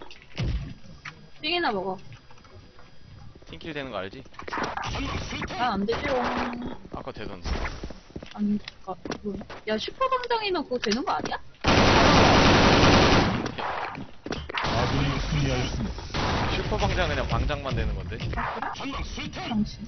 띵이나 먹어. 팀킬 되는 거 알지? 난 안 되죠. 아까 되던데. 안, 아, 뭐. 야, 슈퍼방장이면 그거 되는 거 아니야? 아군이 승리하였습니다. 슈퍼방장 그냥 방장만 되는 건데. 당신.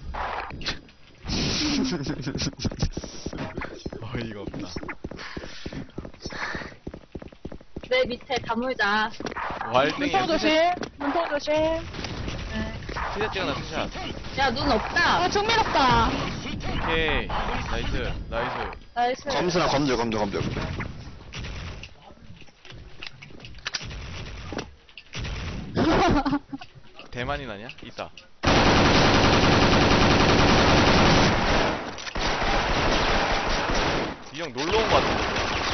어이가 없다. 내 밑에 다물자. 왈땡이야. 문통 조심. 문통 조심. 스샷 찍어놔, 스샷. 야, 눈 없다. 아, 중민 없다. 오케이. 나이스, 나이스. 나이스. 검수나 검들 검들 검들. 대만이 나냐? 있다. 이 형 놀러 온 거 같은데.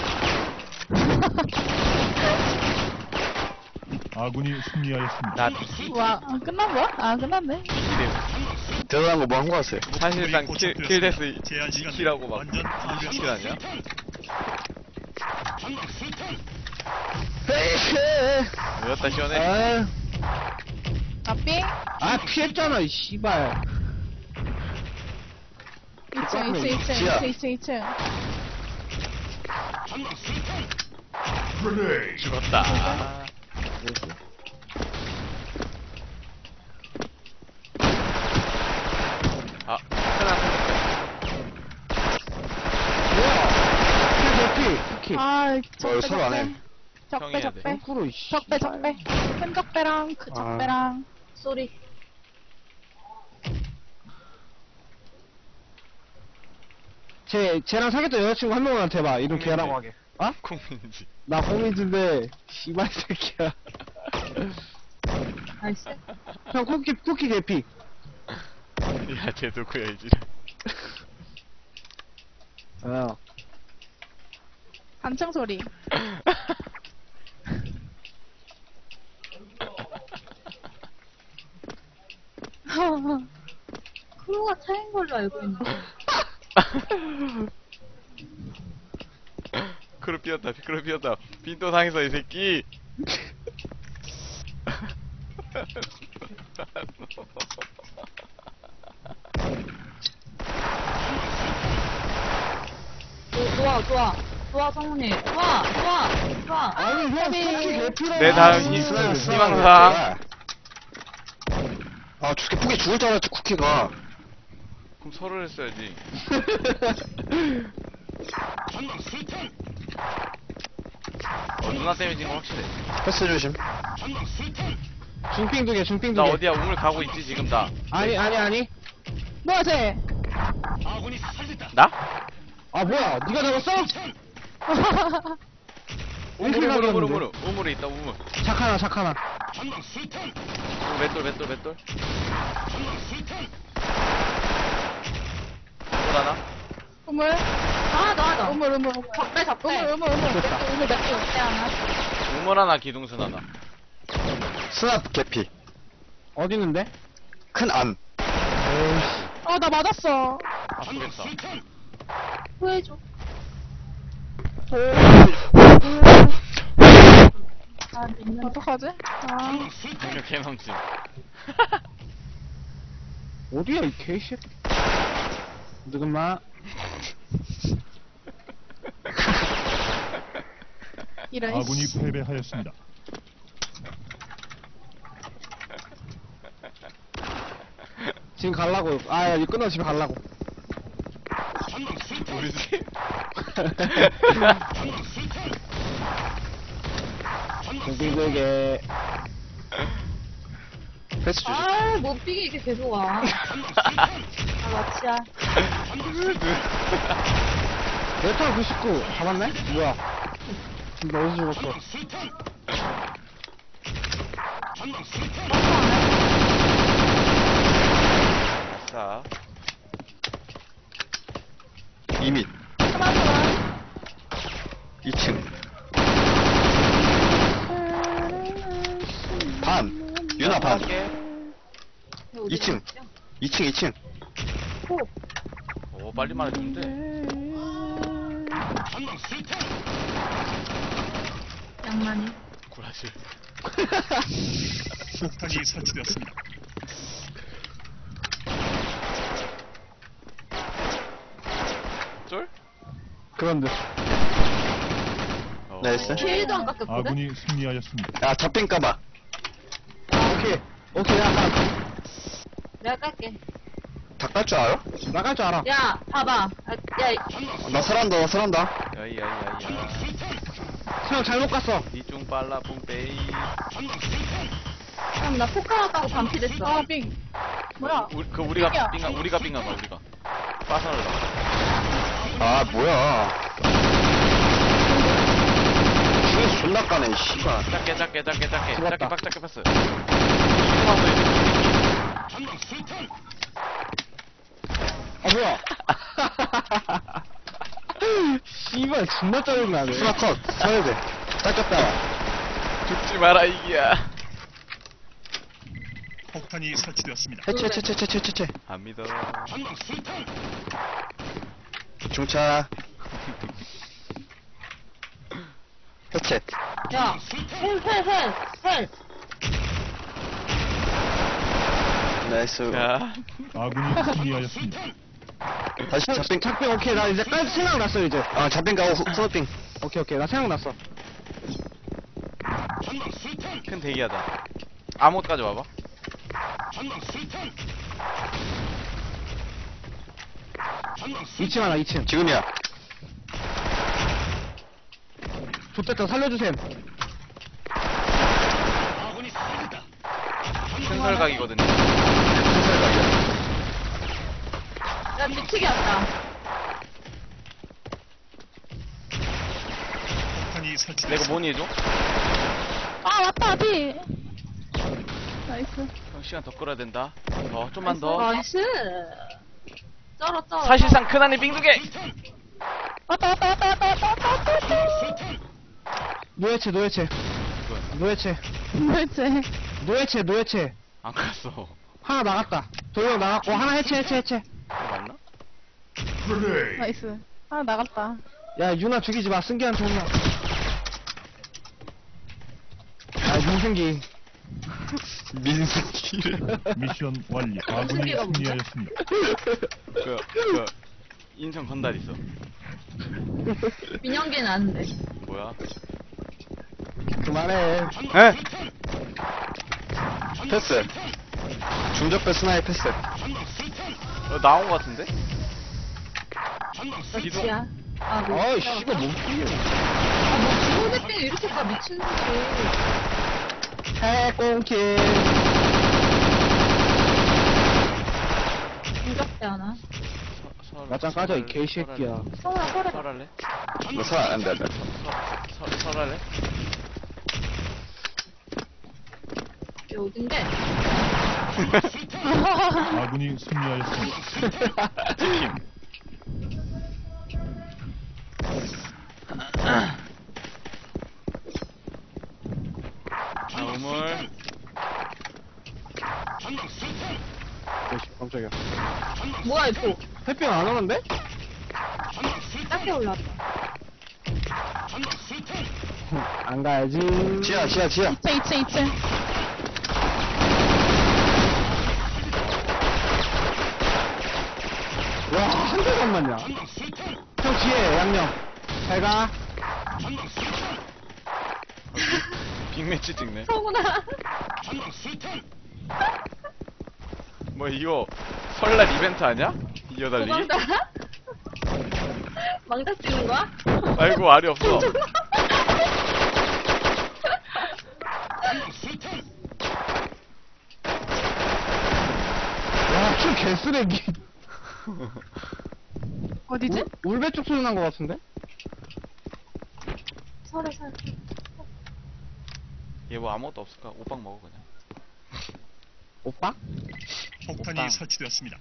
아군이 승리하였습니다. 나 와, 아, 끝난 거야? 아, 끝났네. 대단한 거 뭐 한 거 같아요. 사실상 킬, 킬데스 제한 시간 이 킬하고 막 완전 이 킬 아니야? 왜였다 시원해? 아, 앞빙. 아 피했잖아 이 씨발. 이 층, 이 층, 이 층, 지하. 이 층, 이 층. 죽었다. 아, 하나 뭐야? 피, 피, 피. 아, 적배, 서로 안 해. 적배. 형이 적배, 해야 돼. 적배. 거꾸로 이 적배, 씨발. 적배. 큰 적배랑 그 아. 적배랑. 소리. 쟤 쟤랑 사귀었던 여자친구 한 명한테 봐. 이름 홍민지. 걔라고 하게. 어? 콩민지. 나 홍민지인데 씨발 새끼야. 나이스. 형 쿠키 쿠키 개피. 야, 쟤 누구야 이제? 어. 단층 소리. 크루가 차인 걸로 알고 있는데. 크루 피었다, 크루 피었다. 빈도 상에서 이 새끼. 오, 좋아, 좋아. 좋아, 성훈이. 좋아, 좋아, 좋아. 아니 형 쿠키 개피라. 내 다음 희- 아, 희망사. 아, 저렇게 뿌기 죽을 줄 알았지, 쿠키가. 그럼 서로 했어야지. 어, 누나 때문에 지금 확실해. 패스 조심. 중핑 두 개, 중핑 나 두 개. 어디야? 우물 가고 있지 지금 나. 아니 아니 아니. 뭐야, 쟤? 나? 아 뭐야? 네가 잡았어? 우물 일킬 우물 우물 나갔는데. 우물 우물에 있다 우물. 착 하나, 착 하나. 어, 맷돌 맷돌 맷돌. 또 하나? 우물. 하나 더, 하나 더. 우물, 우물, 우물. 적배, 적배. 우물, 우물, 우물. 됐다. 우물, 우물, 몇 개. 적배 하나. 우물 하나 기둥순 하나. 스납 개피. 어디 있는데? 큰 안. 에이씨. 어, 나 맞았어. 아프겠다. 후회줘. 아, 믿는 어떡하지? 아, 공격 개망치. 어디야 이 개새끼. 누구마? 이런. 아군이 씨. 패배하였습니다. 지금 갈라고. 아, 야, 이거 끝나고 집에 갈라고. 우리 집. 중핑 두 개. 패스 조심. 아, 못 비게 이렇게 계속 와. 아, 마치야. 메탈 구십구. 잡았네? 뭐야? 너 어디서 죽었어? 자, 이밋. 그만, 그만. 이 층. 반. 유나 반. 할게. 이 층. 이 층, 이 층. 오, 빨리 말해주는데. 양만이. 구라질. 폭탄이 설치되었습니다. 쫄? 그런데. 어. 나이스. 킬도 안 깎였거든? 아군이 승리하였습니다. 야, 잡힌까봐. 오케이. 오케이, 야, 나, 내가 깔게. 다 깔 줄 알아? 나갈 줄 알아. 야, 봐봐. 아, 야, 나 설한다, 나 설한다. 야이, 야이, 야이, 야. 형 잘못 갔어. 이중 빨라 뿡빼이. 형, 나 포카 까고 반피 됐어. 아, 빙. 뭐야? 우리, 그 우리가 삥이야. 삥가 우리가 삥가 봐 우리가. 빠선을 봐. 아, 뭐야. 중에서 존나 까네, 씨발. 작게 작게 작게 작게 죽었다. 작게 빡 작게 패스. 와서 이제 아, 뭐야. 씨발, 존나 짜증나네. 수나 컷. 서야 돼. 닦였다. 죽지 마라 이기야. 폭탄이 설치되었습니다. 해체, 해체, 해체, 해체, 해체. 안 믿어. 중차. 해체. 야, 헬, 헬, 헬, 헬. 나이스. 야. 아군이 승리하였습니다. 다시 잡빙. 작빙 오케이. 나 이제 깔 생각났어, 이제. 아, 잡빙 가고 후- 후너빙. 오케이, 오케이. 나 생각났어. 큰 대기하다. 아무것까지 와봐. 이 층 하나, 이 층. 지금이야. 좋됐다, 살려주셈. 큰설각이거든요. 야, 미치게 왔다. 폭탄이 내가 설치되었습니다. 뭐니 해줘? 아, 왔다, 비. 나이스. 형 시간 더 끌어야 된다. 더 좀만 더. 나이스. 쩔어, 쩔어. 사실상 큰한이 빙 두 개. 왔다, 왔다, 왔다, 왔다, 왔다, 왔다, 왔다. 노예체, 노예체. 노예체. 도대체. 노예체, 노예체. 안 갔어. 하나 나갔다. 도영 나갔고, 하나 해체, 해체, 해체. 이거 맞나? 나이스. 아, 나갔다. 야, 유나 죽이지 마. 승기한테 혼나. 아, 민승기. 민승기를. 미션 완료. 아군이 승리가 뭔데? 승리하였습니다. 그, 그 인천 건달 있어. 민영기는 아는데. 뭐야? 그만해. 에? 패스. 중적배 스나이 패스. 어, 나온 거 같은데? 기둥. 그렇지야. 아, 뭐. 어이, 씨발, 뭔 소리야. 아, 뭐, 주호대땡 이렇게 다 미친 거지. 해꽁킬. 공격대 하나. 설, 맞짱 까져, 이 개새끼야. 서울아, 서울아. 설할래? 뭐, 사, 안 돼, 안 돼. 설, 설, 설할래? 얘 어딘데? 아군이 승리하였습니다. 치킨. 자, 우물. 오씨, 깜짝이야. 뭐야, 이거. 햇병 안 오는데? 작게 올라왔다. 안 가야지. 지하, 지하, 지하. 이층, 이층, 이층. 와, 한 대만 맞냐? 형 뒤에, 양념. 잘 가. 빅매치 찍네. 서구나. 뭐 이거 설날 이벤트 아니야? 이어달리기? 도망가? 망자 찍는 거야? 아이고 알이 없어. 와, 춤 개쓰레기. 어디지? 울, 울배 쪽 소리 난 것 같은데? 서래, 서래. 얘 뭐 아무것도 없을까? 오빵 먹어 그냥. 오빠? 폭탄이 오빵. 설치되었습니다.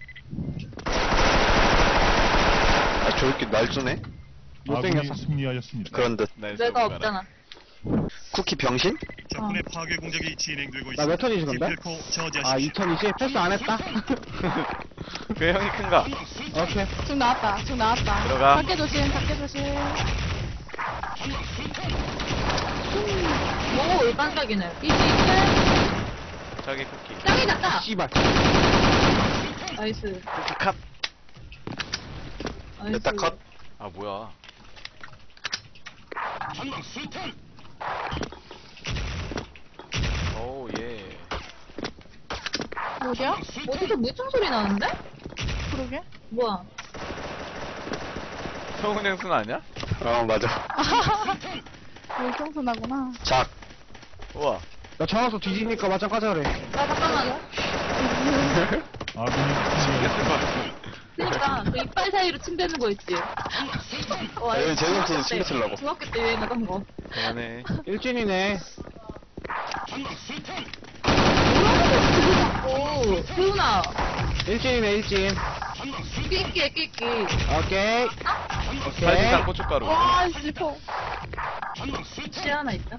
아, 저렇게 날 쏘네? 아군이 못생겼어. 승리하였습니다. 그런 듯. 날 내가 쏘고 가라. 없잖아. 쿠키 병신? 적군의 파괴 공작이 진행되고 있습니다. 나 몇 턴이지, 근데? 기필코 아, 저지하십시오. 이천이지? 패스 안 했다? 그 형이 큰가? 오케이. 중 나왔다, 중 나왔다. 들어가. 밖에 조심, 밖에 조심. 오, 일반적이네. 이층, 이층. 저기 쿠키. 짱이 났다. 씨발. 나이스. 쿠키 컷. 나이스. 됐다, 컷. 아 뭐야? 오 예. 어디야? 어디서 무슨 소리 나는데? 그러게. 뭐야? 성훈 형순 아니야? 어, 맞아. 물평선하구나. 작. 우와. 나 전화서 뒤지니까 맞짱 까자 그래. 아, 잠깐만. 아군이 승리하였습니다. 그니까, 그 이빨 사이로 침 대는 거 있지. 와, 여기 이거 재밌어서 중학교 침 때- 뱉으려고. 중학교 때 유행하던 거. 그만해. 일진이네. 오, 세훈아. 일진이네, 일진. 낄끼, 낄끼. 오케이. 오케이. 살진상 고춧가루. 와, 슬퍼. 시 하나 있다.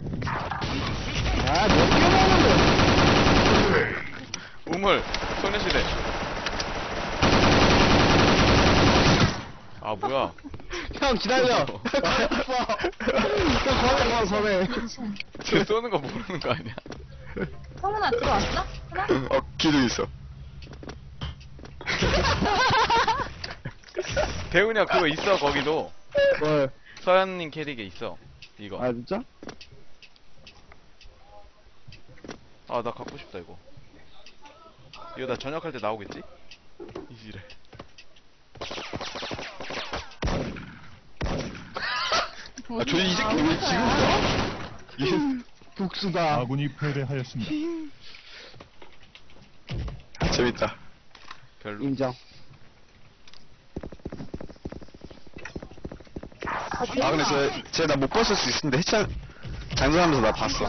아, 몇 개 먹는데? 우물. 소녀시대. 아, 뭐야. 형, 기다려. 형, 거래, 거, 거래. 쟤 쏘는 거 모르는 거 아니야? 성훈아, 들어왔어? 하나? 어, 기도 있어. 대훈이야, 그거 있어, 거기도. 뭘? 서현님 캐릭에 있어. 이거. 아, 진짜? 아, 나 갖고 싶다, 이거. 이거 나 전역할 때 나오겠지? 이지래. 아, 저 이 새끼 왜 지금 써? 북수다. 아군이 패배하였습니다. 아, 재밌다. 별로. 인정. 아, 아, 근데 쟤, 쟤 나 못 봤을 수 있는데 해찬 장전하면서 나 봤어.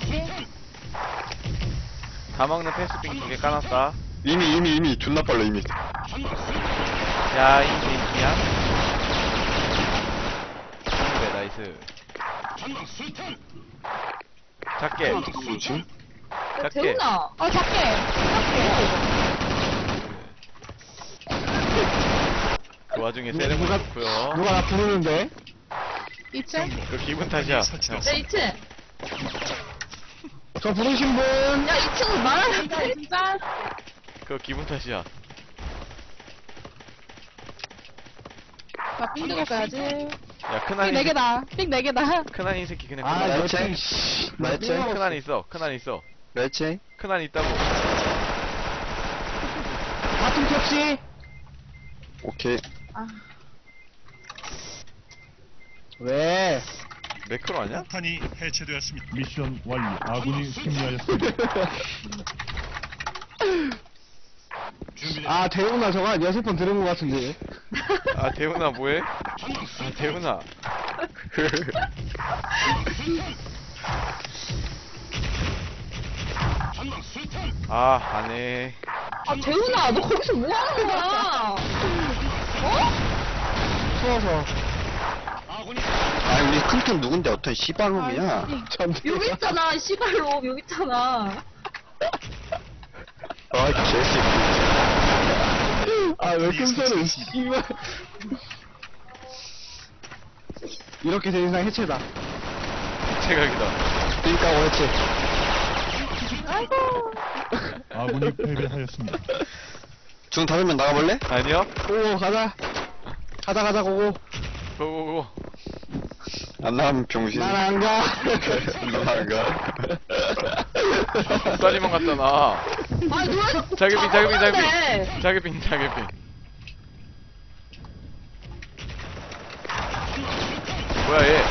다 먹는 패스빙 두 개 까놨다. 이미, 이미, 이미. 존나 빨라, 이미. 야, 이 개이야. 그래, 나이스. 작게. 뭐지? 야, 작게. 대훈아. 아, 작게. 그 와중에 누가- 세레모니 누가- 좋고요. 누가 나 부르는데? 이 층? 그 기분 탓이야. 내 이 층. 저 부르신 분? 야, 이 층은 말하면 진짜, 돼. 진짜. 그 기분 탓이야. 나 삥 들어가야지. 야, 삥 큰한이. 네 개다. 삥 네 개다. 큰한이 새끼 그냥 아, 큰한이. 여친, 씨. 맞지? 큰한이 있어. 큰한이 있어. 그렇지? 큰한이 있다고. 같은 캡시? 오케이. 왜? 매크로 아니야? 폭탄이 해체되었습니다. 미션 완료. 아군이 승리하였습니다. 준비됐 아, 대훈아, 저거 한 여섯 번 들은 것 같은데. 아, 대훈아 뭐해? 아, 대훈아. 아, 안해. 아, 대훈아, 너 거기서 뭐 하는 거야? 어? 추워서. 아니, 우리 큰팀 누군데 어떤 씨발놈이야? 전대. 여기 있잖아, 시발로. 여기 있잖아. 아, 개새끼. 아, 왜 끔찍해, 씨발. 이렇게 된 이상 해체다. 체각이다. 그니까, 그렇지. 아군이 패배하였습니다. 중 다섯 명 나가볼래? 아니요? 오, 가자. 가자, 가자, 고고. 고고고. 안 나가면 병신. 난 안 가. 안 가. 쌀이만 갔잖아. 아니, 노래 자꾸 자기빙, 자기빙, 잡아먹는데. 자기빙. 자기빙, 자기빙. 뭐야, 얘.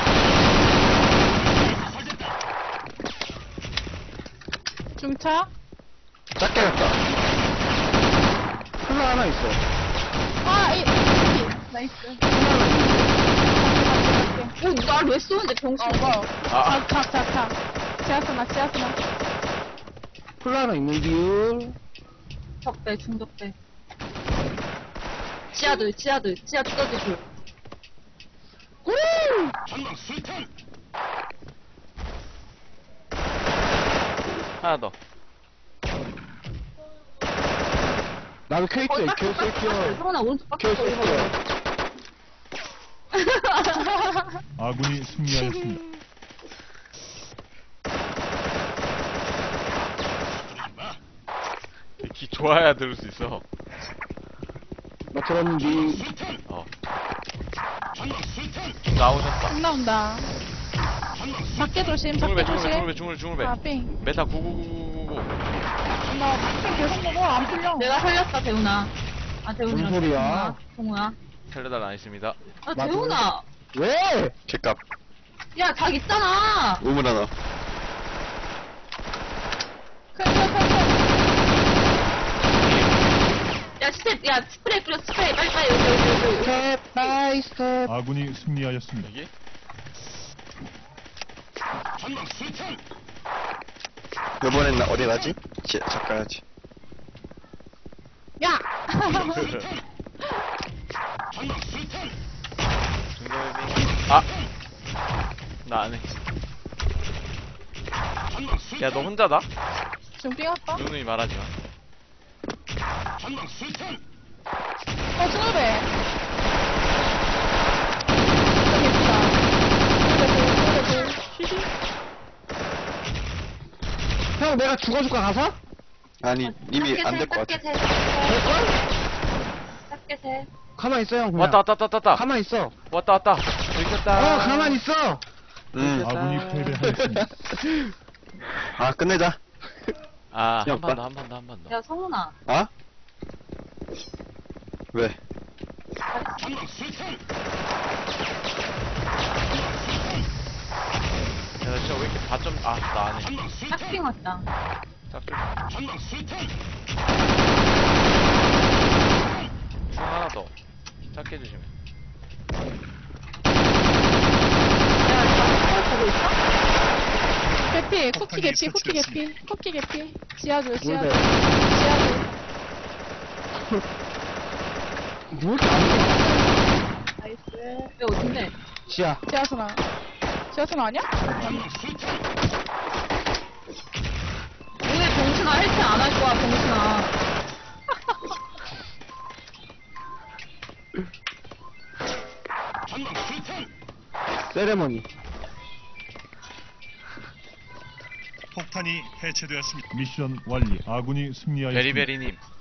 중차? 작게 갔다. 콜라 하나 있어. 아, 이, 이. 나이스. 어, 날 왜 쏘는데, 병신. 어, 뭐. 아. 작, 작, 작, 작. 지하스나, 지하스나. 콜라 하나 있는 뷰. 적배, 중적배. 지하들, 지하들, 지하 뚜더지 둘. 하나 더. 나도 케이크, 거기 케이크, 빡, 빡, 빡. 케이크. 성훈아, 오른쪽 빡. 케이크, 케이크. 아군이 승리하였습니다. 기 좋아야 들을 수 있어. 나 들었는데. 어. 좀 나오셨다. 안 나온다. 밖에 조심, 밖에 중물배, 중물배, 중물배, 조심. 중물, 중물배. 아, 삥. 메타 구구구구구구. 나삥 계속 먹어, 안 풀려. 내가 살렸다, 대훈아. 아, 대훈이랑. 뭔 소리야? 동호야. 살려달라 안 했습니다. 아, 맞아. 대훈아. 왜? 개값. 야, 닭 있잖아. 우물 하나. 큰큰큰큰 야, 스텝, 야, 스프레이 뿌려, 스프레이. 빨리, 빨리, 여기, 여기, 여기, 여기. 스텝 나이스 스텝. 아군이 승리하였습니다. 여기? 이번엔 나 어디 가지? 지, 잠깐야지. 야! 중돌비. 아! 나 안 해. 야, 너 혼자다? 지금 삥왔다? 누누이 말하지 마. 어, 중얼배. 저기 예쁘다. 중얼배, 중얼배, 쉬쉬. 형 내가 죽어줄까 가서? 아니, 이미 안 될 것 같아. 작게 세, 될걸? 작게 세. 가만 있어 형 그냥. 왔다, 왔다, 왔다, 왔다. 가만 있어. 왔다, 왔다. 여기 있다. 어 가만 있어. 응. 아군이 패배하였습니다. 아, 끝내자. 아, 한 야, 판 더, 빠- 한 판 더, 한 판 더. 야, 성훈아. 아? 왜? 야, 나 진짜 왜 이렇게 다 좀, 아, 나 안 해. 짝핑 왔다. 딱 좀. 중 하나 더. 작게 해주시면. 야, 너 보고 있어? 개피, 쿠키 폭탄이 개피, 쿠키 개피, 설치됐습니다. 쿠키 개피. 지하줄, 지하줄. 뭔데? 지하줄. 뭐 이렇게 안 돼? 나이스. 야, 어딘데? 지야. 지하순아. 지하순아 아니야? 오늘 병신아 헬스 안 할 거야, 병신아. 세레머니. 폭탄이 해체되었습니다. 미션 완료. 아군이 승리하였습니다. 베리베리님.